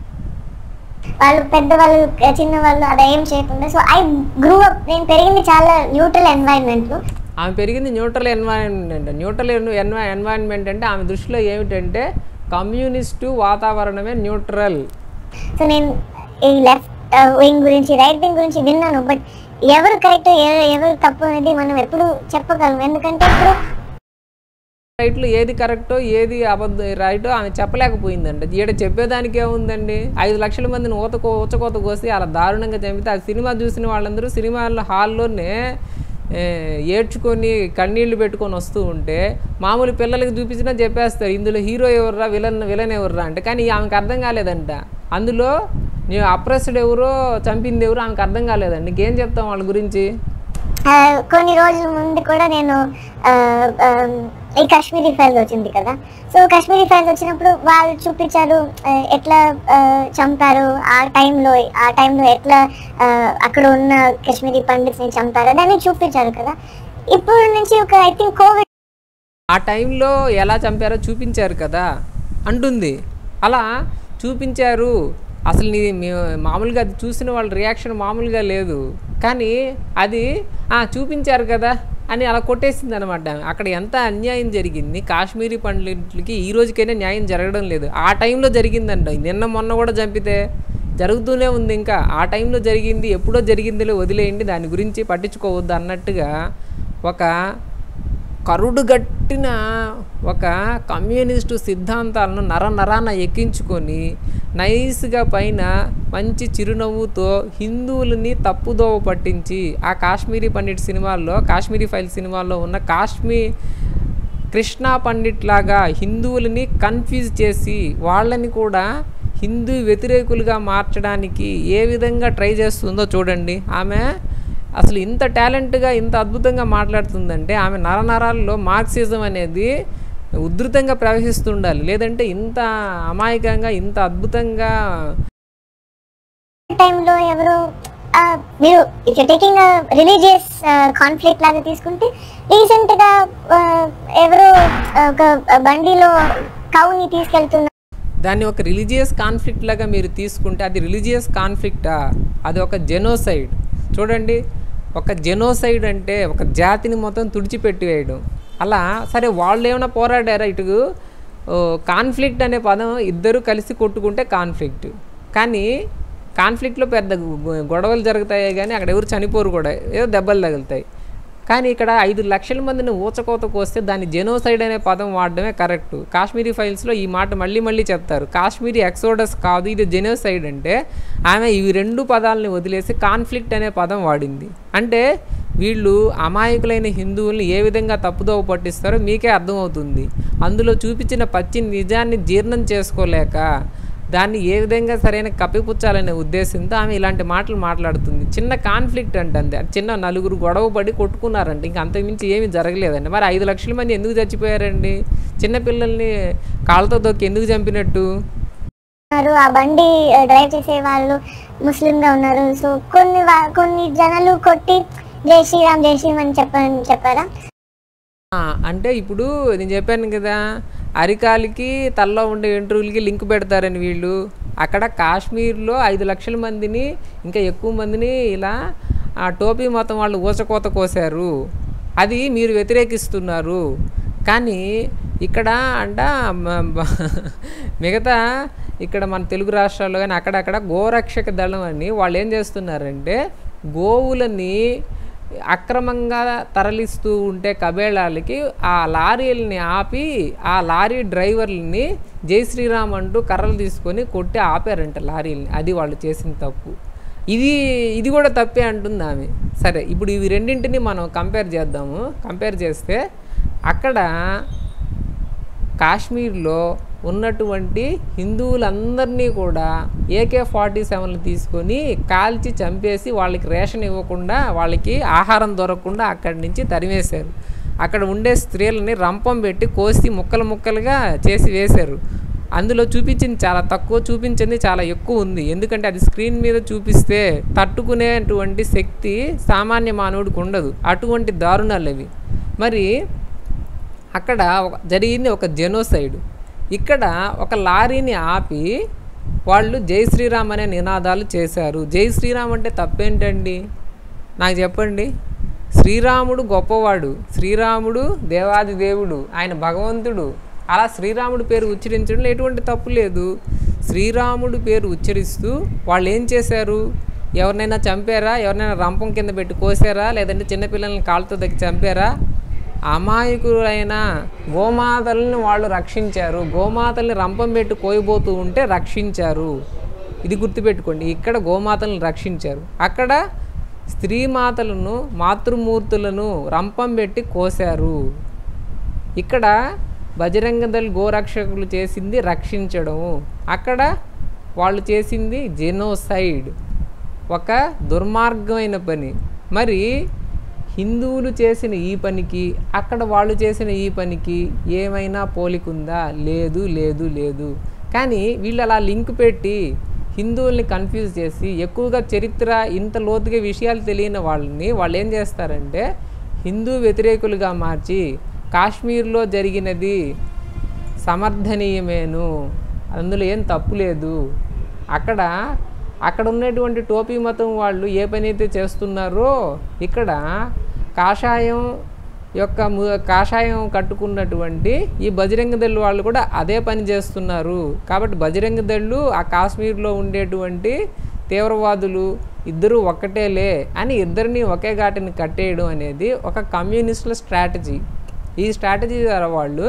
వాళ్ళు పెద్దవాళ్ళు చిన్నవాళ్ళు అలా ఏం చేయకుండా. సో ఐ గ్రూ అప్, నేను పెరిగింది చాలా న్యూట్రల్ ఎన్వైరన్మెంట్లో. ఆమె పెరిగింది న్యూట్రల్ ఎన్వైరన్మెంట్. న్యూట్రల్ ఎన్వైరన్మెంట్ అంటే ఆమె దృష్టిలో ఏమిటంటే కమ్యూనిస్టు వాతావరణమే న్యూట్రల్. సో నేను ఈ లెఫ్ట్ వింగ్ గురించి రైట్ వింగ్ గురించి విన్నాను, బట్ ఎవరు కరెక్ట్ ఎవరు తప్పు అనేది మనం ఎప్పుడు చెప్పగలం, ఎందుకంటే ఇప్పుడు రైట్లో ఏది కరెక్టో ఏది అబద్ధ రైటో ఆమె చెప్పలేకపోయిందండి. ఈడ చెప్పేదానికి ఏముందండి, ఐదు లక్షల మందిని ఊతకో ఊచకోత కోసి అలా దారుణంగా చంపితే ఆ సినిమా చూసిన వాళ్ళందరూ సినిమాల్లో హాల్లోనే ఏడ్చుకొని కన్నీళ్లు పెట్టుకొని వస్తూ ఉంటే మామూలు పిల్లలకి చూపించినా చెప్పేస్తారు ఇందులో హీరో ఎవర్రా విలన్ విలన్ ఎవర్రా అంటే. కానీ ఆమెకు అర్థం కాలేదంట, అందులో నేను అప్రెస్డ్ ఎవరో చంపింది ఎవరో ఆమెకు అర్థం కాలేదండి. ఇంకేం చెప్తాం వాళ్ళ గురించి. కొన్ని రోజుల ముందు కూడా నేను ఈ కాశ్మీరీ ఫైల్స్ వచ్చింది కదా, సో కాశ్మీరీ ఫైల్స్ వచ్చినప్పుడు వాళ్ళు చూపించారు ఎట్లా చంపారు ఆ టైంలో ఆ టైంలో ఎట్లా అక్కడ ఉన్న కాశ్మీరీ పండిట్స్ని చంపారు దాన్ని చూపించారు కదా. ఇప్పుడు నుంచి ఒక ఐ థింక్ కోవిడ్ ఆ టైంలో ఎలా చంపారో చూపించారు కదా అంటుంది. అలా చూపించారు, అసలు నీ మామూలుగా అది చూసిన వాళ్ళ రియాక్షన్ మామూలుగా లేదు, కానీ అది చూపించారు కదా అని అలా కొట్టేసింది అనమాట. అక్కడ ఎంత అన్యాయం జరిగింది కాశ్మీరీ పండితులకి, ఈ రోజుకైనా న్యాయం జరగడం లేదు. ఆ టైంలో జరిగిందంట, నిన్న మొన్న కూడా చంపితే జరుగుతూనే ఉంది. ఇంకా ఆ టైంలో జరిగింది ఎప్పుడో జరిగిందిలే వదిలేయండి, దాని గురించి పట్టించుకోవద్దు అన్నట్టుగా ఒక కరుడుగట్టిన ఒక కమ్యూనిస్టు సిద్ధాంతాలను నర నరాన ఎక్కించుకొని నైస్గా పైన మంచి చిరునవ్వుతో హిందువులని తప్పుదోవ పట్టించి ఆ కాశ్మీరీ పండిట్ సినిమాల్లో కాశ్మీరీ ఫైల్ సినిమాల్లో ఉన్న కాశ్మీర్ కృష్ణా పండిట్ లాగా హిందువులని కన్ఫ్యూజ్ చేసి వాళ్ళని కూడా హిందూ వ్యతిరేకులుగా మార్చడానికి ఏ విధంగా ట్రై చేస్తుందో చూడండి. ఆమె అసలు ఇంత టాలెంట్గా ఇంత అద్భుతంగా మాట్లాడుతుందంటే ఆమె నరనరాల్లో మార్క్సిజం అనేది ఉధృతంగా ప్రవహిస్తుండాలి, లేదంటే ఇంత అమాయకంగా ఇంత అద్భుతంగా టైంలో ఎవరు మీరు if you taking religious conflict లాగా తీసుకుంటే రీసెంట్గా ఎవరు ఒక బండిలో కౌని తీసుకెళ్తున్నారు, దాన్ని ఒక రిలీజియస్ కాన్ఫ్లిక్ట్ లాగా మీరు తీసుకుంటే అది రిలీజియస్ కాన్ఫ్లిక్టా, అది ఒక జెనోసైడ్. చూడండి, ఒక జెనోసైడ్ అంటే ఒక జాతిని మొత్తం తుడిచిపెట్టివేయడం. అలా సరే వాళ్ళు ఏమైనా పోరాడారా, ఇటు కాన్ఫ్లిక్ట్ అనే పదం ఇద్దరు కలిసి కొట్టుకుంటే కాన్ఫ్లిక్ట్, కానీ కాన్ఫ్లిక్ట్లో పెద్ద గొడవలు జరుగుతాయి కానీ అక్కడ ఎవరు చనిపోరు కూడా, ఏదో దెబ్బలు తగులుతాయి. కానీ ఇక్కడ ఐదు లక్షల మందిని ఊచకోతకు వస్తే దాన్ని జెనోసైడ్ అనే పదం వాడడమే కరెక్ట్. కాశ్మీరీ ఫైల్స్లో ఈ మాట మళ్ళీ మళ్ళీ చెప్తారు, కాశ్మీరీ ఎక్సోడస్ కాదు ఇది జెనోసైడ్ అంటే. ఆమె ఇవి రెండు పదాలని వదిలేసి కాన్ఫ్లిక్ట్ అనే పదం వాడింది. అంటే వీళ్ళు అమాయకులైన హిందువుల్ని ఏ విధంగా తప్పుదోవ పట్టిస్తారో మీకే అర్థమవుతుంది. అందులో చూపించిన పచ్చి నిజాన్ని జీర్ణం చేసుకోలేక దాన్ని ఏ విధంగా సరైన కప్పిపుచ్చాలనే ఉద్దేశంతో ఆమె ఇలాంటి మాటలు మాట్లాడుతుంది. చిన్న కాన్ఫ్లిక్ట్ అంటే అంతే, చిన్న నలుగురు గొడవ పడి కొట్టుకున్నారంటే ఇంకా అంతకుమించి ఏమీ జరగలేదండి. మరి ఐదు లక్షల మంది ఎందుకు చచ్చిపోయారండి? చిన్నపిల్లల్ని కాళ్ళతో దొక్కి ఎందుకు చంపినట్టు? ఆ బండి డ్రైవ్ చేసే వాళ్ళు ముస్లింగా ఉన్నారు, సో కొన్ని కొన్ని జనాలు కొట్టి జై శ్రీరామ్ జై శ్రీరామ్ అని చెప్పని చెప్పారా అంటే ఇప్పుడు నేను చెప్పాను కదా, అరికాలికి తల్లో ఉండే వెంట్రుకలకి లింక్ పెడతారని వీళ్ళు. అక్కడ కాశ్మీర్లో ఐదు లక్షల మందిని ఇంకా ఎక్కువ మందిని ఇలా ఆ టోపీ మొత్తం వాళ్ళు ఊచకోత కోసారు, అది మీరు వ్యతిరేకిస్తున్నారు. కానీ ఇక్కడ అంట మిగతా ఇక్కడ మన తెలుగు రాష్ట్రాల్లో కానీ అక్కడక్కడ గోరక్షక దళం అని వాళ్ళు ఏం చేస్తున్నారంటే గోవులని అక్రమంగా తరలిస్తూ ఉంటే కబేళాలకి ఆ లారీలని ఆపి ఆ లారీ డ్రైవర్లని జై శ్రీరామ్ అంటూ కర్రలు తీసుకొని కొట్టి ఆపారంట లారీలని. అది వాళ్ళు చేసిన తప్పు. ఇది ఇది కూడా తప్పే అంటుంది ఆమె. సరే, ఇప్పుడు ఇవి రెండింటిని మనం కంపేర్ చేద్దాము. కంపేర్ చేస్తే అక్కడ కాశ్మీర్లో ఉన్నటువంటి హిందువులందరినీ కూడా ఏకే ఫార్టీ సెవెన్లు తీసుకొని కాల్చి చంపేసి వాళ్ళకి రేషన్ ఇవ్వకుండా వాళ్ళకి ఆహారం దొరకకుండా అక్కడి నుంచి తరిమేశారు. అక్కడ ఉండే స్త్రీలని రంపం పెట్టి కోసి ముక్కలు ముక్కలుగా చేసి వేశారు. అందులో చూపించింది చాలా తక్కువ, చూపించింది చాలా ఎక్కువ ఉంది. ఎందుకంటే అది స్క్రీన్ మీద చూపిస్తే తట్టుకునేటువంటి శక్తి సామాన్య మానవుడికి ఉండదు. అటువంటి దారుణాలు అవి. మరి అక్కడ జరిగింది ఒక జెనోసైడ్. ఇక్కడ ఒక లారీని ఆపి వాళ్ళు జై శ్రీరామ్ అనే నినాదాలు చేశారు. జై శ్రీరామ్ అంటే తప్పేంటండి నాకు చెప్పండి? శ్రీరాముడు గొప్పవాడు, శ్రీరాముడు దేవాది దేవుడు, ఆయన భగవంతుడు. అలా శ్రీరాముడి పేరు ఉచ్చరించడంలో ఎటువంటి తప్పు లేదు. శ్రీరాముడి పేరు ఉచ్చరిస్తూ వాళ్ళు ఏం చేశారు? ఎవరినైనా చంపారా? ఎవరినైనా రంపం కింద పెట్టి కోసారా? లేదంటే చిన్నపిల్లల్ని కాళ్ళతో దగ్గర చంపారా? అమాయకులైన గోమాతల్ని వాళ్ళు రక్షించారు. గోమాతల్ని రంపం పెట్టి కోయబోతూ ఉంటే రక్షించారు. ఇది గుర్తుపెట్టుకోండి. ఇక్కడ గోమాతలను రక్షించారు, అక్కడ స్త్రీమాతలను మాతృమూర్తులను రంపం పెట్టి కోశారు. ఇక్కడ బజరంగ దళ్ గోరక్షకులు చేసింది రక్షించడము, అక్కడ వాళ్ళు చేసింది జెనోసైడ్, ఒక దుర్మార్గమైన పని. మరి హిందువులు చేసిన ఈ పనికి అక్కడ వాళ్ళు చేసిన ఈ పనికి ఏమైనా పోలికుందా? లేదు లేదు లేదు. కానీ వీళ్ళు అలా లింక్ పెట్టి హిందువుల్ని కన్ఫ్యూజ్ చేసి ఎక్కువగా చరిత్ర ఇంత లోతుగా విషయాలు తెలియని వాళ్ళని వాళ్ళు ఏం చేస్తారంటే హిందూ వ్యతిరేకులుగా మార్చి కాశ్మీర్లో జరిగినది సమర్థనీయమేను, అందులో ఏం తప్పు లేదు, అక్కడ అక్కడ ఉన్నటువంటి టోపీ మతం వాళ్ళు ఏ పని అయితే చేస్తున్నారో ఇక్కడ కాషాయం యొక్క కాషాయం కట్టుకున్నటువంటి ఈ బజరంగ దళ్ వాళ్ళు కూడా అదే పని చేస్తున్నారు. కాబట్టి బజరంగ దళ్ళు ఆ కాశ్మీర్లో ఉండేటువంటి తీవ్రవాదులు ఇద్దరు ఒక్కటేలే అని ఇద్దరిని ఒకే ఘాటిని కట్టేయడం అనేది ఒక కమ్యూనిస్టుల స్ట్రాటజీ. ఈ స్ట్రాటజీ ద్వారా వాళ్ళు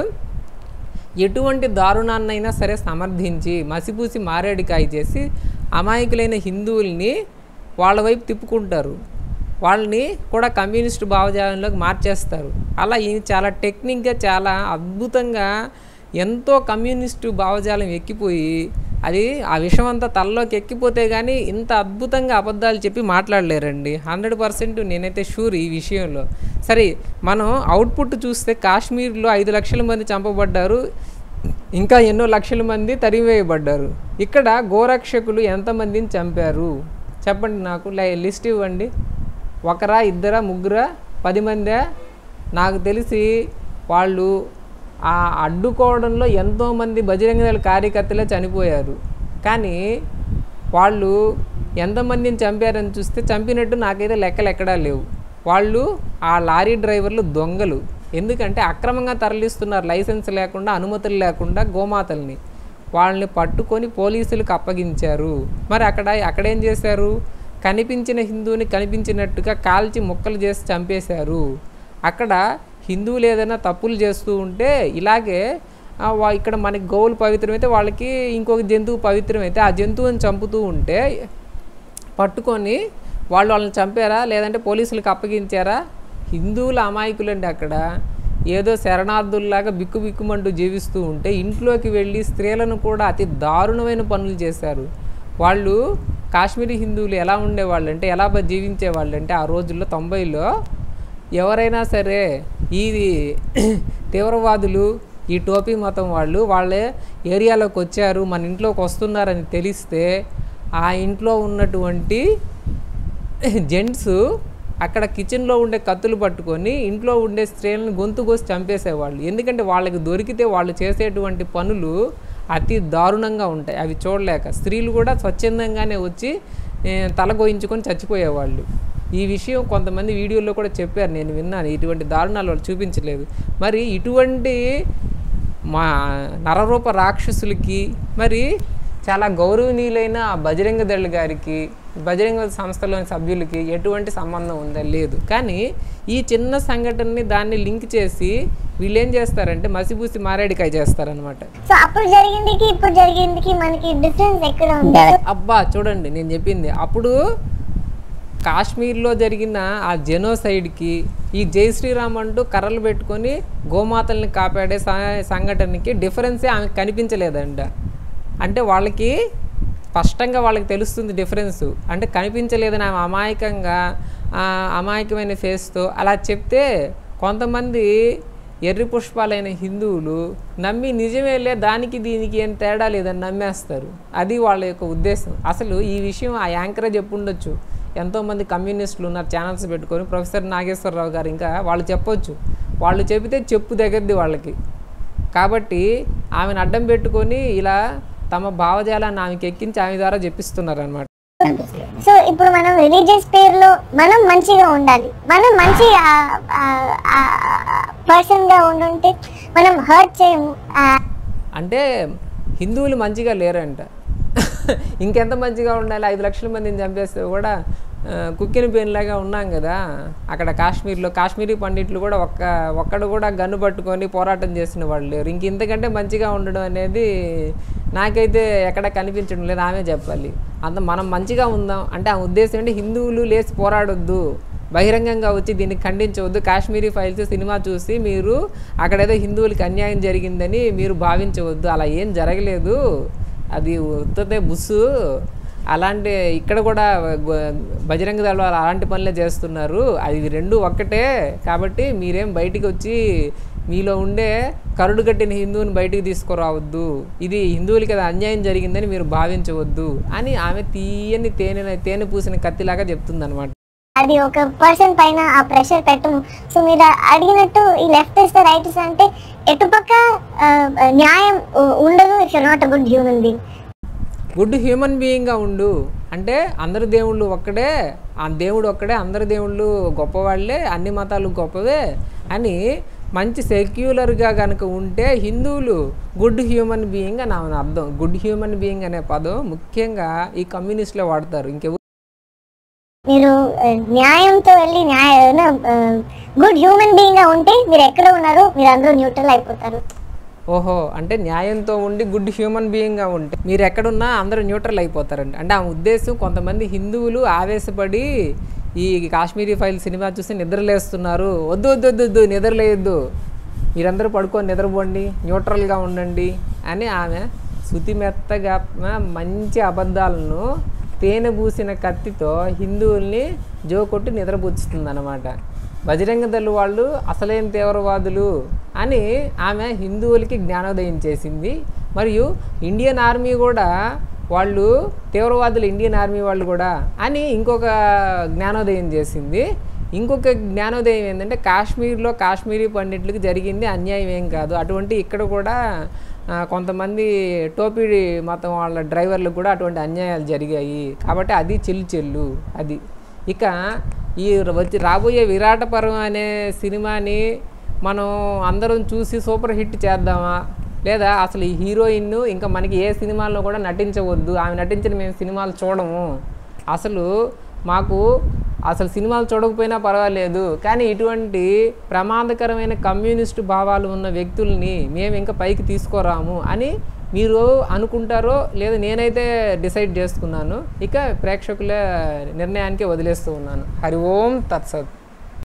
ఎటువంటి దారుణాన్నైనా సరే సమర్థించి మసిపూసి మారేడికాయ చేసి అమాయకులైన హిందువుల్ని వాళ్ళ వైపు తిప్పుకుంటారు, వాళ్ళని కూడా కమ్యూనిస్టు భావజాలంలోకి మార్చేస్తారు. అలా ఈ చాలా టెక్నిక్గా చాలా అద్భుతంగా ఎంతో కమ్యూనిస్టు భావజాలం ఎక్కిపోయి అది ఆ విషయం అంతా తలలోకి ఎక్కిపోతే కానీ ఇంత అద్భుతంగా అబద్ధాలు చెప్పి మాట్లాడలేరండి. హండ్రెడ్ పర్సెంట్ నేనైతే షూర్ ఈ విషయంలో. సరే, మనం అవుట్పుట్ చూస్తే కాశ్మీర్లో ఐదు లక్షల మంది చంపబడ్డారు, ఇంకా ఎన్నో లక్షల మంది తరివేయబడ్డారు. ఇక్కడ గోరక్షకులు ఎంతమందిని చంపారు చెప్పండి నాకు, లిస్ట్ ఇవ్వండి. ఒకరా, ఇద్దరా, ముగ్గురా, పది మందా? నాకు తెలిసి వాళ్ళు ఆ అడ్డుకోవడంలో ఎంతోమంది బజరంగ దళ కార్యకర్తలే చనిపోయారు. కానీ వాళ్ళు ఎంతమందిని చంపారని చూస్తే చంపినట్టు నాకైతే లెక్కలు ఎక్కడా లేవు. వాళ్ళు ఆ లారీ డ్రైవర్లు దొంగలు. ఎందుకంటే అక్రమంగా తరలిస్తున్నారు, లైసెన్స్ లేకుండా, అనుమతులు లేకుండా గోమాతల్ని. వాళ్ళని పట్టుకొని పోలీసులకు అప్పగించారు. మరి అక్కడ అక్కడేం చేశారు? కనిపించిన హిందువుని కనిపించినట్టుగా కాల్చి ముక్కలు చేసి చంపేశారు. అక్కడ హిందువులు ఏదైనా తప్పులు చేస్తూ ఉంటే ఇలాగే ఇక్కడ మనకి గోవులు పవిత్రమైతే వాళ్ళకి ఇంకొక జంతువు పవిత్రమైతే ఆ జంతువుని చంపుతూ ఉంటే పట్టుకొని వాళ్ళు వాళ్ళని చంపారా లేదంటే పోలీసులకు అప్పగించారా? హిందువుల అమాయకులండి. అక్కడ ఏదో శరణార్థుల్లాగా బిక్కు బిక్కుమంటూ జీవిస్తూ ఉంటే ఇంట్లోకి వెళ్ళి స్త్రీలను కూడా అతి దారుణమైన పనులు చేశారు. వాళ్ళు కాశ్మీరీ హిందువులు ఎలా ఉండేవాళ్ళు అంటే ఎలా జీవించేవాళ్ళు అంటే ఆ రోజుల్లో తొంభైలో ఎవరైనా సరే ఈ తీవ్రవాదులు ఈ టోపీ మతం వాళ్ళు వాళ్ళ ఏరియాలోకి వచ్చారు, మన ఇంట్లోకి వస్తున్నారని తెలిస్తే ఆ ఇంట్లో ఉన్నటువంటి జెంట్స్ అక్కడ కిచెన్లో ఉండే కత్తులు పట్టుకొని ఇంట్లో ఉండే స్త్రీలను గొంతు కోసి చంపేసేవాళ్ళు. ఎందుకంటే వాళ్ళకి దొరికితే వాళ్ళు చేసేటువంటి పనులు అతి దారుణంగా ఉంటాయి. అవి చూడలేక స్త్రీలు కూడా స్వచ్ఛందంగానే వచ్చి తల గోయించుకొని చచ్చిపోయేవాళ్ళు. ఈ విషయం కొంతమంది వీడియోల్లో కూడా చెప్పారు, నేను విన్నాను. ఇటువంటి దారుణాలు వాళ్ళు చూపించలేదు. మరి ఇటువంటి మా నరరూప రాక్షసులకి మరి చాలా గౌరవనీయులైన బజరంగ దళ్ గారికి బజరంగ సంస్థలోని సభ్యులకి ఎటువంటి సంబంధం ఉందా? లేదు. కానీ ఈ చిన్న సంఘటనని దాన్ని లింక్ చేసి వీళ్ళు ఏం చేస్తారంటే మసిపూసి మారేడికాయ చేస్తారనమాట. అబ్బా చూడండి, నేను చెప్పింది అప్పుడు కాశ్మీర్లో జరిగిన ఆ జెనోసైడ్కి ఈ జై శ్రీరామ్ అంటూ కర్రలు పెట్టుకొని గోమాతల్ని కాపాడే సంఘటనకి డిఫరెన్సే ఆమెకు కనిపించలేదంట. అంటే వాళ్ళకి స్పష్టంగా వాళ్ళకి తెలుస్తుంది డిఫరెన్సు. అంటే కనిపించలేదని ఆమె అమాయకంగా అమాయకమైన ఫేస్తో అలా చెప్తే కొంతమంది ఎర్రి పుష్పాలైన హిందువులు నమ్మి నిజమేలే దానికి దీనికి ఏం తేడా లేదని నమ్మేస్తారు. అది వాళ్ళ యొక్క ఉద్దేశం. అసలు ఈ విషయం ఆ యాంకరే చెప్పుండొచ్చు. ఎంతోమంది కమ్యూనిస్టులు ఉన్నారు ఛానల్స్ పెట్టుకొని, ప్రొఫెసర్ నాగేశ్వరరావు గారు, ఇంకా వాళ్ళు చెప్పొచ్చు. వాళ్ళు చెబితే చెప్పు దగ్గరది వాళ్ళకి. కాబట్టి ఆమెను అడ్డం పెట్టుకొని ఇలా తమ భావజాలాన్ని ఆమెకి ఎక్కించి ఆమె ద్వారా చెప్పిస్తున్నారు అనమాట. సో ఇప్పుడు మనం రిలీజియస్ పేరులో మనం మంచిగా ఉండాలి, మనం మంచి పర్సన్ గా ఉండుంటే మనం హర్ట్ చేయము. అంటే హిందువులు మంచిగా లేరంట. ఇంకెంత మంచిగా ఉండాలి, ఐదు లక్షల మందిని చంపేస్తే కూడా కుక్కిన పేనులాగా ఉన్నాం కదా. అక్కడ కాశ్మీర్లో కాశ్మీరీ పండిట్లు కూడా ఒక్క ఒక్కడు కూడా గన్ను పట్టుకొని పోరాటం చేసిన వాళ్ళు లేరు. ఇంక ఇంతకంటే మంచిగా ఉండడం అనేది నాకైతే ఎక్కడ కనిపించడం లేదు, ఆమె చెప్పాలి. అంత మనం మంచిగా ఉందాం అంటే ఆ ఉద్దేశం ఏంటి, హిందువులు లేచి పోరాడొద్దు, బహిరంగంగా వచ్చి దీన్ని ఖండించవద్దు. కాశ్మీరీ ఫైల్స్ సినిమా చూసి మీరు అక్కడేదో హిందువులకి అన్యాయం జరిగిందని మీరు భావించవద్దు, అలా ఏం జరగలేదు, అది ఉత్తతే బుస్సు. అలాంటి ఇక్కడ కూడా బజరంగ దళ వాళ్ళు అలాంటి పనులే చేస్తున్నారు, అది రెండు ఒక్కటే. కాబట్టి మీరేం బయటికి వచ్చి మీలో ఉండే కరుడు కట్టిన హిందువుని బయటికి తీసుకురావద్దు, ఇది హిందువులకి అది అన్యాయం జరిగిందని మీరు భావించవద్దు అని ఆమె తీయని తేనె తేనె పూసిన కత్తిలాగా చెప్తుంది అనమాట. అది ఒక పర్సన్ పైన ఆ ప్రెషర్ పెట్టము. సో మీరు అడిగినట్టు ఈ లెఫ్టిస్ట్ రైటిస్ట్ అంటే ఎటుపక్క న్యాయం ఉండదు if you're not a good human being. Good human బీయింగ్గా ఉండు అంటే అందరు దేవుళ్ళు ఒక్కడే, ఆ దేవుడు ఒక్కడే, అందరు దేవుళ్ళు గొప్పవాళ్ళే, అన్ని మతాలు గొప్పవే అని మంచి సెక్యులర్గా కనుక ఉంటే హిందువులు గుడ్ హ్యూమన్ బీయింగ్ అని ఆమె అర్థం. గుడ్ హ్యూమన్ బీయింగ్ అనే పదం ముఖ్యంగా ఈ కమ్యూనిస్టులో వాడతారు. ఇంకెవరు మీరు న్యాయంతో వెళ్ళి న్యాయ గుడ్ హ్యూమన్ బీయింగ్ గా ఉంటే మీరు ఎక్కడ ఉన్నారు, మీరు అందరూ న్యూట్రల్ అయిపోతారు. ఓహో అంటే న్యాయంతో ఉండి గుడ్ హ్యూమన్ బీయింగ్గా ఉంటే మీరు ఎక్కడున్నా అందరూ న్యూట్రల్ అయిపోతారండి. అంటే ఆ ఉద్దేశం కొంతమంది హిందువులు ఆవేశపడి ఈ కాశ్మీరీ ఫైల్ సినిమా చూసి నిద్రలేస్తున్నారు, వద్దు వద్దు వద్దు వద్దు నిద్రలేయొద్దు, మీరందరూ పడుకొని నిద్రపోండి, న్యూట్రల్గా ఉండండి అని ఆమె శుతిమెత్తగా మంచి అబద్ధాలను తేనె పూసిన కత్తితో హిందువుల్ని జోకొట్టి నిద్రపుచ్చుతుంది అన్నమాట. బజరంగ దళ వాళ్ళు అసలైన తీవ్రవాదులు అని ఆమె హిందువులకి జ్ఞానోదయం చేసింది. మరియు ఇండియన్ ఆర్మీ కూడా వాళ్ళు తీవ్రవాదులు, ఇండియన్ ఆర్మీ వాళ్ళు కూడా అని ఇంకొక జ్ఞానోదయం చేసింది. ఇంకొక జ్ఞానోదయం ఏంటంటే కాశ్మీర్లో కాశ్మీరీ పండిట్లకి జరిగింది అన్యాయం ఏం కాదు, అటువంటి ఇక్కడ కూడా కొంతమంది టోపీ మతం వాళ్ళ డ్రైవర్లకు కూడా అటువంటి అన్యాయాలు జరిగాయి, కాబట్టి అది చెల్లు చెల్లు అది. ఇక ఈ వచ్చి రాబోయే విరాట పర్వం అనే సినిమాని మనం అందరం చూసి సూపర్ హిట్ చేద్దామా, లేదా అసలు ఈ హీరోయిన్ ఇంకా మనకి ఏ సినిమాల్లో కూడా నటించవద్దు, ఆమె నటించిన మేము సినిమాలు చూడము, అసలు మాకు అసలు సినిమాలు చూడకపోయినా పర్వాలేదు, కానీ ఇటువంటి ప్రమాదకరమైన కమ్యూనిస్టు భావాలు ఉన్న వ్యక్తుల్ని మేము ఇంకా పైకి తీసుకురాము అని మీరు అనుకుంటారో లేదా నేనైతే డిసైడ్ చేసుకున్నాను. ఇక ప్రేక్షకుల నిర్ణయానికి వదిలేస్తూ ఉన్నాను. హరి ఓం తత్సత్.